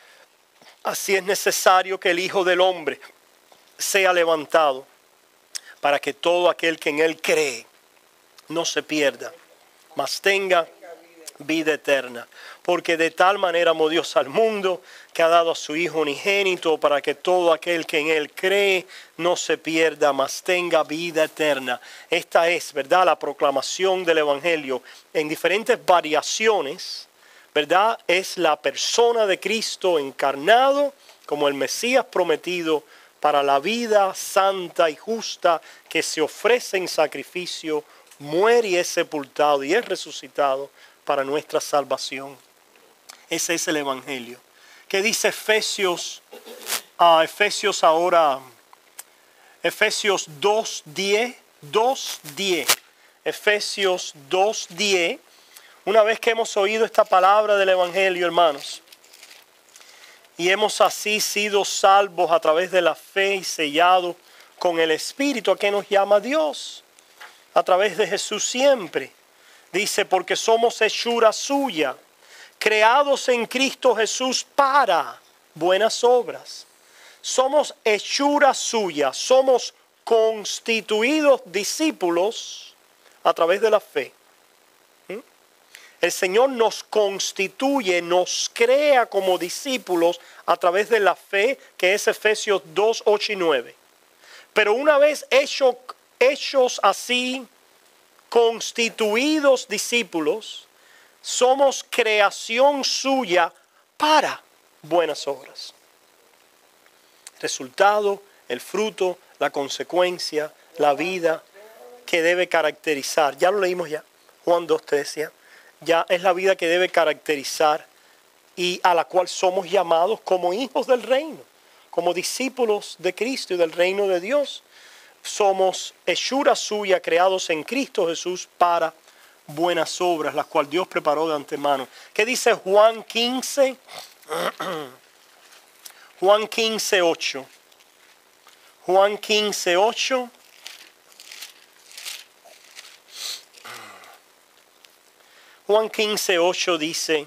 así es necesario que el Hijo del Hombre sea levantado, para que todo aquel que en él cree no se pierda, mas tenga vida eterna. Porque de tal manera amó Dios al mundo, que ha dado a su Hijo unigénito, para que todo aquel que en él cree no se pierda, mas tenga vida eterna. Esta es, ¿verdad?, la proclamación del Evangelio en diferentes variaciones, ¿verdad? Es la persona de Cristo encarnado como el Mesías prometido para la vida santa y justa que se ofrece en sacrificio, muere y es sepultado y es resucitado para nuestra salvación. Ese es el Evangelio. ¿Qué dice Efesios? Uh, Efesios ahora, Efesios dos diez, dos diez. Efesios dos diez. Una vez que hemos oído esta palabra del Evangelio, hermanos, y hemos así sido salvos a través de la fe y sellados con el Espíritu a que nos llama Dios, a través de Jesús siempre. Dice, porque somos hechura suya, creados en Cristo Jesús para buenas obras. Somos hechura suya, somos constituidos discípulos a través de la fe. ¿Mm? El Señor nos constituye, nos crea como discípulos a través de la fe, que es Efesios dos, ocho y nueve. Pero una vez hechos, hechos así, constituidos discípulos, somos creación suya para buenas obras. Resultado, el fruto, la consecuencia, la vida que debe caracterizar. Ya lo leímos ya, Juan dos trece. Ya es la vida que debe caracterizar y a la cual somos llamados como hijos del reino, como discípulos de Cristo y del reino de Dios. Somos hechura suya, creados en Cristo Jesús para buenas obras, las cuales Dios preparó de antemano. ¿Qué dice Juan quince? Juan quince, ocho. Juan quince, ocho. Juan quince, ocho dice,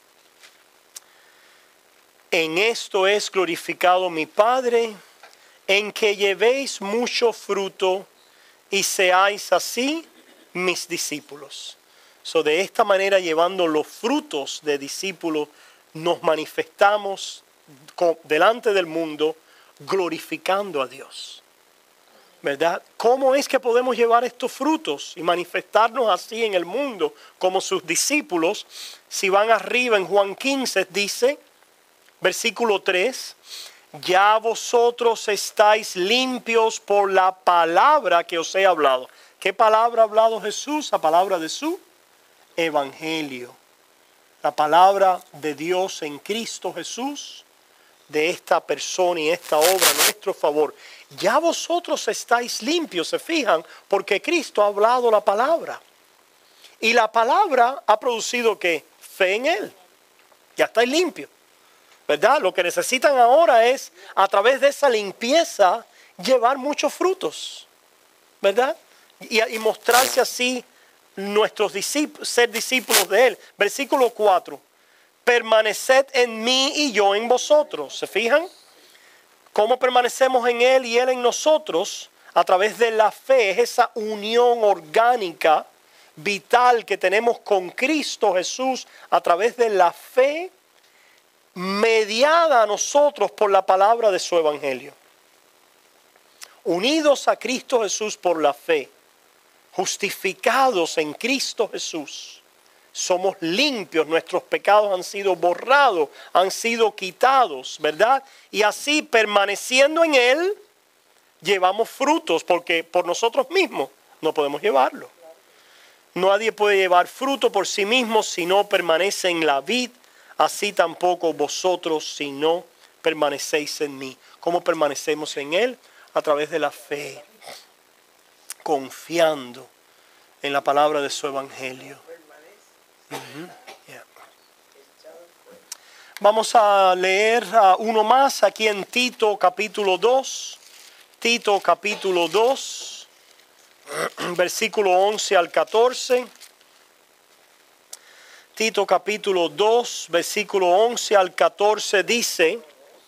en esto es glorificado mi Padre, en que llevéis mucho fruto y seáis así mis discípulos. So, de esta manera, llevando los frutos de discípulos, nos manifestamos delante del mundo glorificando a Dios. ¿Verdad? ¿Cómo es que podemos llevar estos frutos y manifestarnos así en el mundo como sus discípulos? Si van arriba en Juan quince, dice, versículo tres, ya vosotros estáis limpios por la palabra que os he hablado. ¿Qué palabra ha hablado Jesús? La palabra de su evangelio. La palabra de Dios en Cristo Jesús, de esta persona y esta obra a nuestro favor. Ya vosotros estáis limpios, se fijan, porque Cristo ha hablado la palabra. Y la palabra ha producido ¿qué? Fe en Él. Ya estáis limpios. ¿Verdad? Lo que necesitan ahora es, a través de esa limpieza, llevar muchos frutos. ¿Verdad? Y, y mostrarse así nuestros discípulos, ser discípulos de Él. Versículo cuatro. Permaneced en mí y yo en vosotros. ¿Se fijan? ¿Cómo permanecemos en Él y Él en nosotros? A través de la fe. Es esa unión orgánica, vital que tenemos con Cristo Jesús a través de la fe mediada a nosotros por la palabra de su evangelio. Unidos a Cristo Jesús por la fe, justificados en Cristo Jesús, somos limpios, nuestros pecados han sido borrados, han sido quitados, ¿verdad? Y así, permaneciendo en Él, llevamos frutos, porque por nosotros mismos no podemos llevarlo. Nadie puede llevar fruto por sí mismo si no permanece en la vid. Así tampoco vosotros si no permanecéis en mí. ¿Cómo permanecemos en Él? A través de la fe, confiando en la palabra de su evangelio. Uh-huh. Yeah. Vamos a leer uh, uno más aquí en Tito capítulo dos. Tito capítulo dos. versículo once al catorce. Tito capítulo dos, versículo once al catorce dice,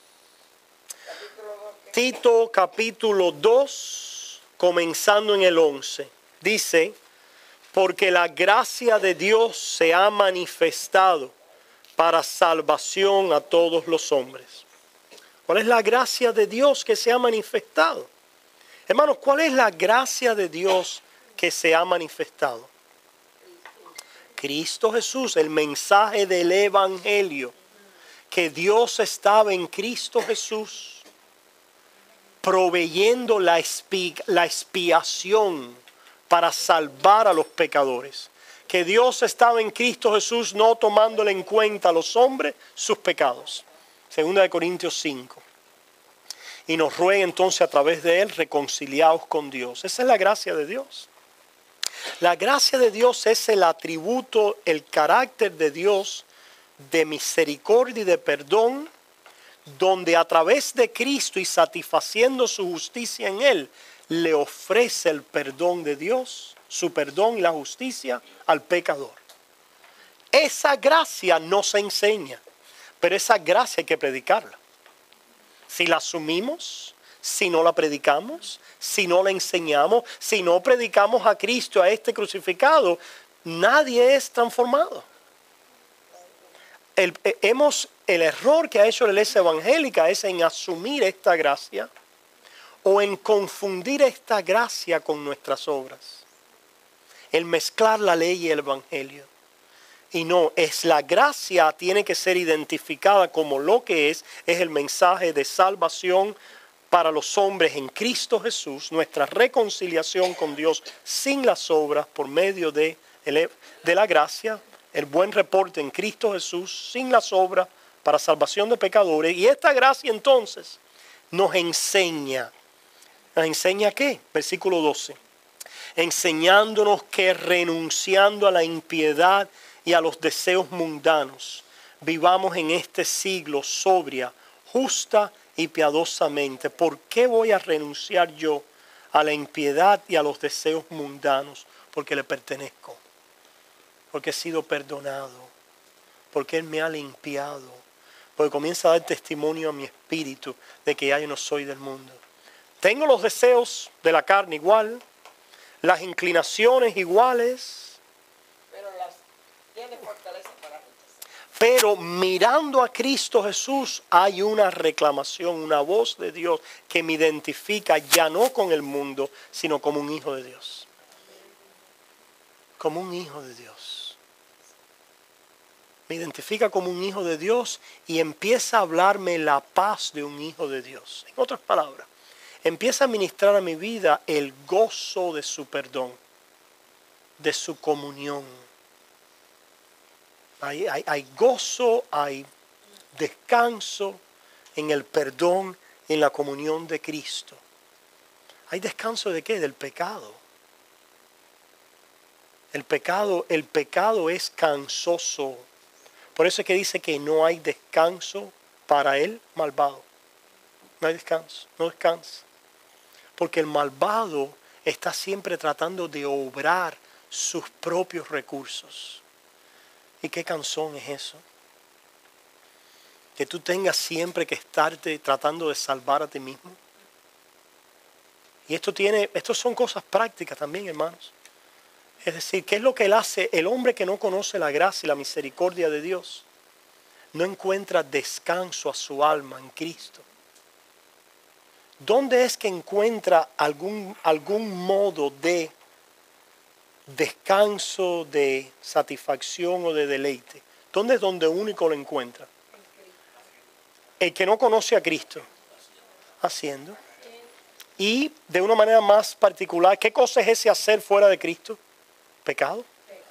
Tito capítulo dos, comenzando en el once, dice, porque la gracia de Dios se ha manifestado para salvación a todos los hombres. ¿Cuál es la gracia de Dios que se ha manifestado? Hermanos, ¿cuál es la gracia de Dios que se ha manifestado? Cristo Jesús, el mensaje del Evangelio, que Dios estaba en Cristo Jesús, proveyendo la, expi- la expiación para salvar a los pecadores. Que Dios estaba en Cristo Jesús no tomándole en cuenta a los hombres sus pecados. Segunda de Corintios cinco. Y nos ruega entonces a través de él reconciliados con Dios. Esa es la gracia de Dios. La gracia de Dios es el atributo, el carácter de Dios de misericordia y de perdón, donde a través de Cristo y satisfaciendo su justicia en él, le ofrece el perdón de Dios, su perdón y la justicia al pecador. Esa gracia no se enseña, pero esa gracia hay que predicarla. Si la asumimos, si no la predicamos, si no la enseñamos, si no predicamos a Cristo, a este crucificado, nadie es transformado. El, hemos, el error que ha hecho la iglesia evangélica es en asumir esta gracia o en confundir esta gracia con nuestras obras. El mezclar la ley y el evangelio. Y no, es la gracia, tiene que ser identificada como lo que es, es el mensaje de salvación para los hombres en Cristo Jesús, nuestra reconciliación con Dios sin las obras por medio de, de la gracia, el buen reporte en Cristo Jesús sin las obras para salvación de pecadores. Y esta gracia entonces nos enseña, ¿nos enseña qué? Versículo doce, enseñándonos que renunciando a la impiedad y a los deseos mundanos, vivamos en este siglo sobria, justa y piadosamente. ¿Por qué voy a renunciar yo a la impiedad y a los deseos mundanos? Porque le pertenezco, porque he sido perdonado, porque Él me ha limpiado, porque comienza a dar testimonio a mi espíritu de que ya yo no soy del mundo. Tengo los deseos de la carne igual, las inclinaciones iguales, pero las tiene fortaleza para rechazar. Pero mirando a Cristo Jesús hay una reclamación, una voz de Dios que me identifica ya no con el mundo, sino como un hijo de Dios. Como un hijo de Dios. Me identifica como un hijo de Dios y empieza a hablarme la paz de un hijo de Dios. En otras palabras, empieza a ministrar a mi vida el gozo de su perdón, de su comunión. Hay, hay, hay gozo, hay descanso en el perdón, en la comunión de Cristo. ¿Hay descanso de qué? Del pecado. El pecado, el pecado es cansoso. Por eso es que dice que no hay descanso para el malvado. No hay descanso, no descansa. Porque el malvado está siempre tratando de obrar sus propios recursos. ¿Y qué cansón es eso? Que tú tengas siempre que estarte tratando de salvar a ti mismo. Y esto tiene, esto son cosas prácticas también, hermanos. Es decir, ¿qué es lo que él hace? El hombre que no conoce la gracia y la misericordia de Dios no encuentra descanso a su alma en Cristo. ¿Dónde es que encuentra algún, algún modo de descanso, de satisfacción o de deleite? ¿Dónde es donde único lo encuentra? El que no conoce a Cristo, haciendo. Y de una manera más particular, ¿qué cosa es ese hacer fuera de Cristo? Pecado.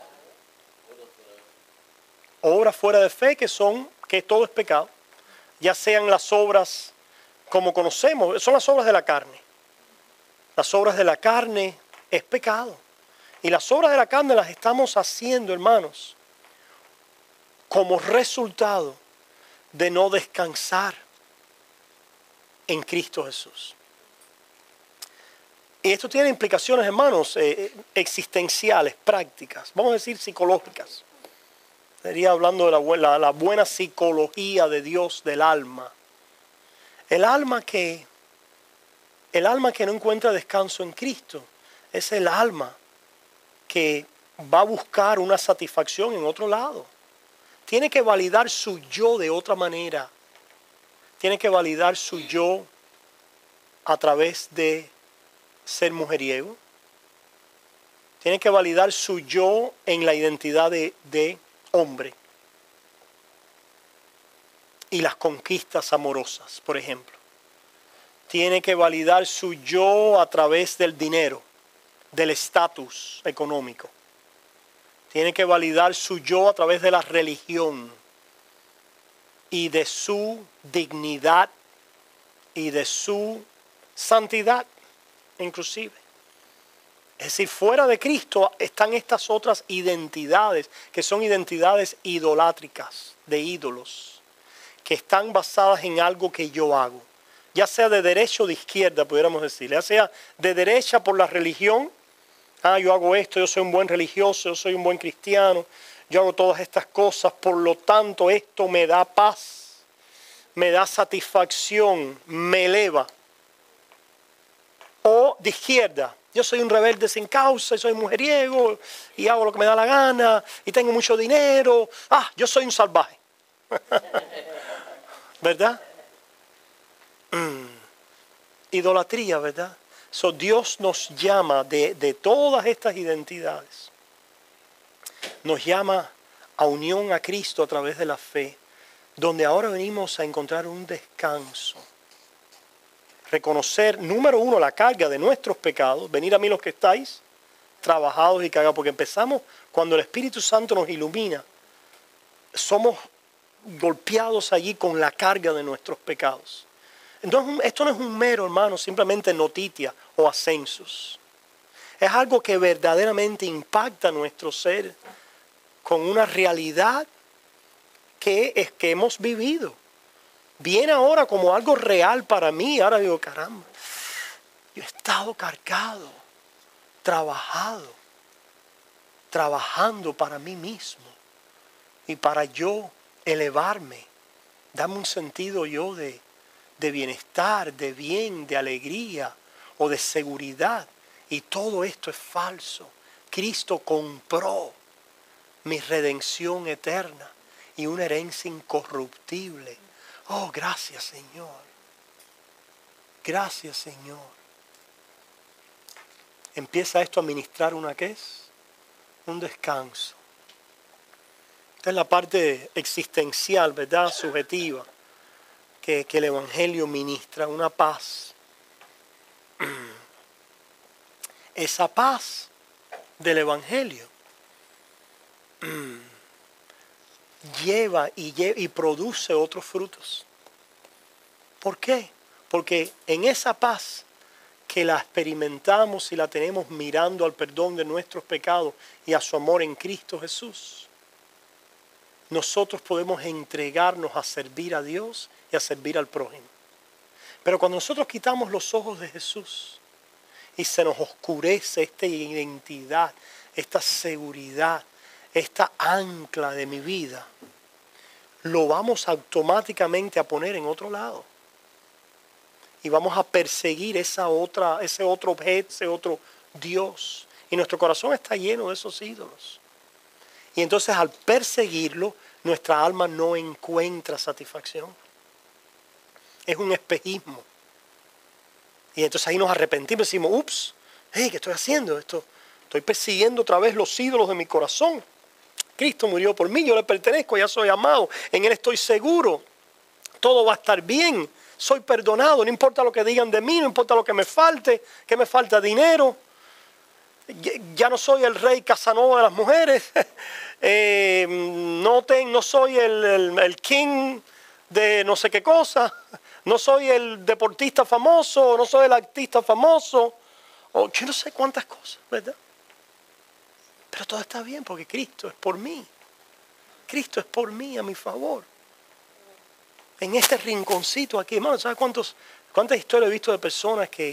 Obras fuera de fe, que son, que todo es pecado. Ya sean las obras como conocemos, son las obras de la carne. Las obras de la carne es pecado. Y las obras de la carne las estamos haciendo, hermanos, como resultado de no descansar en Cristo Jesús. Y esto tiene implicaciones, hermanos, eh, existenciales, prácticas, vamos a decir psicológicas. Estaría hablando de la, la, la buena psicología de Dios del alma. El alma que, el alma que no encuentra descanso en Cristo es el alma que va a buscar una satisfacción en otro lado. Tiene que validar su yo de otra manera. Tiene que validar su yo a través de ser mujeriego. Tiene que validar su yo en la identidad de, de hombre. Y las conquistas amorosas, por ejemplo. Tiene que validar su yo a través del dinero, del estatus económico. Tiene que validar su yo a través de la religión y de su dignidad y de su santidad, inclusive. Es decir, fuera de Cristo están estas otras identidades, que son identidades idolátricas, de ídolos, que están basadas en algo que yo hago, ya sea de derecha o de izquierda, pudiéramos decir, ya sea de derecha por la religión. Ah, yo hago esto, yo soy un buen religioso, yo soy un buen cristiano, yo hago todas estas cosas, por lo tanto esto me da paz, me da satisfacción, me eleva. O de izquierda, yo soy un rebelde sin causa, soy mujeriego y hago lo que me da la gana y tengo mucho dinero. Ah, yo soy un salvaje. ¿Verdad? Mm. Idolatría, ¿verdad? So, Dios nos llama de, de todas estas identidades. Nos llama a unión a Cristo a través de la fe, donde ahora venimos a encontrar un descanso. Reconocer, número uno, la carga de nuestros pecados. Venid a mí los que estáis trabajados y cargados, porque empezamos cuando el Espíritu Santo nos ilumina. Somos golpeados allí con la carga de nuestros pecados. Entonces, esto no es un mero, hermano, simplemente noticia o ascensos. Es algo que verdaderamente impacta nuestro ser con una realidad que es que hemos vivido. Viene ahora como algo real para mí. Ahora digo, caramba, yo he estado cargado, trabajado, trabajando para mí mismo y para yo elevarme, darme un sentido yo de de bienestar, de bien, de alegría o de seguridad. Y todo esto es falso. Cristo compró mi redención eterna y una herencia incorruptible. Oh, gracias, Señor. Gracias, Señor. Empieza esto a ministrar una ¿qué es? Un descanso. Esta es la parte existencial, ¿verdad? Subjetiva. Que, que el Evangelio ministra, una paz. Esa paz del Evangelio lleva y, lleva y produce otros frutos. ¿Por qué? Porque en esa paz que la experimentamos y la tenemos mirando al perdón de nuestros pecados y a su amor en Cristo Jesús, nosotros podemos entregarnos a servir a Dios y a servir al prójimo. Pero cuando nosotros quitamos los ojos de Jesús y se nos oscurece esta identidad, esta seguridad, esta ancla de mi vida, lo vamos automáticamente a poner en otro lado. Y vamos a perseguir esa otra, ese otro objeto, ese otro Dios. Y nuestro corazón está lleno de esos ídolos. Y entonces al perseguirlo, nuestra alma no encuentra satisfacción. Es un espejismo. Y entonces ahí nos arrepentimos y decimos, ups, hey, ¿qué estoy haciendo? Esto, estoy persiguiendo otra vez los ídolos de mi corazón. Cristo murió por mí, yo le pertenezco, ya soy amado, en Él estoy seguro. Todo va a estar bien, soy perdonado, no importa lo que digan de mí, no importa lo que me falte, que me falta dinero. Ya no soy el rey Casanova de las mujeres, eh, no, ten, no soy el, el, el king de no sé qué cosa, no soy el deportista famoso, no soy el artista famoso, o yo no sé cuántas cosas, ¿verdad? Pero todo está bien porque Cristo es por mí, Cristo es por mí, a mi favor. En este rinconcito aquí, hermano, ¿sabes cuántos, cuántas historias he visto de personas que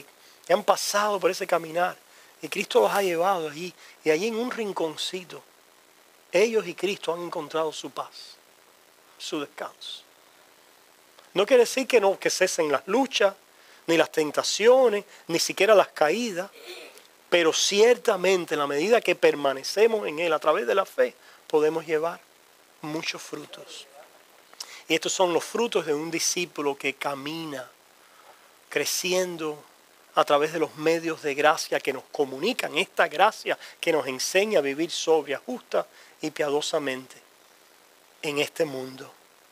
que han pasado por ese caminar. Y Cristo los ha llevado allí. Y allí en un rinconcito, ellos y Cristo han encontrado su paz, su descanso. No quiere decir que no que cesen las luchas, ni las tentaciones, ni siquiera las caídas. Pero ciertamente en la medida que permanecemos en Él a través de la fe, podemos llevar muchos frutos. Y estos son los frutos de un discípulo que camina creciendo a través de los medios de gracia que nos comunican, esta gracia que nos enseña a vivir sobria, justa y piadosamente en este mundo.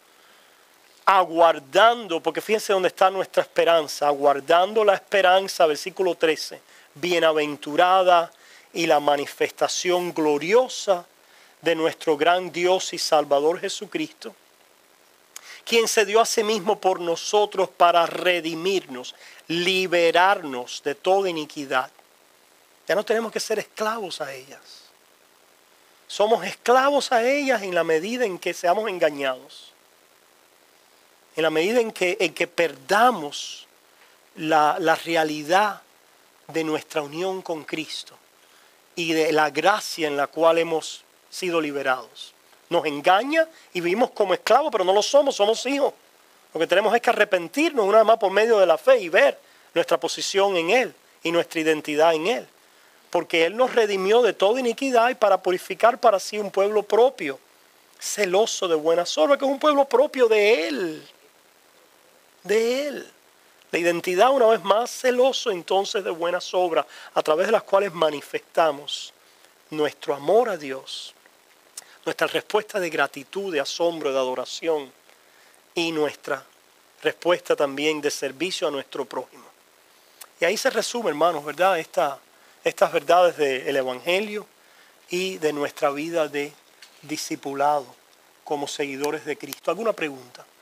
Aguardando, porque fíjense dónde está nuestra esperanza, aguardando la esperanza, versículo trece, bienaventurada y la manifestación gloriosa de nuestro gran Dios y Salvador Jesucristo, quien se dio a sí mismo por nosotros para redimirnos, liberarnos de toda iniquidad. Ya no tenemos que ser esclavos a ellas. Somos esclavos a ellas en la medida en que seamos engañados. En la medida en que, en que perdamos la, la realidad de nuestra unión con Cristo y de la gracia en la cual hemos sido liberados. Nos engaña y vivimos como esclavos, pero no lo somos, somos hijos. Lo que tenemos es que arrepentirnos una vez más por medio de la fe y ver nuestra posición en Él y nuestra identidad en Él. Porque Él nos redimió de toda iniquidad y para purificar para sí un pueblo propio, celoso de buenas obras, que es un pueblo propio de Él. De Él. La identidad, una vez más, celoso entonces de buenas obras, a través de las cuales manifestamos nuestro amor a Dios, nuestra respuesta de gratitud, de asombro, de adoración y nuestra respuesta también de servicio a nuestro prójimo. Y ahí se resume, hermanos, ¿verdad? Esta, estas verdades del Evangelio y de nuestra vida de discipulado como seguidores de Cristo. ¿Alguna pregunta?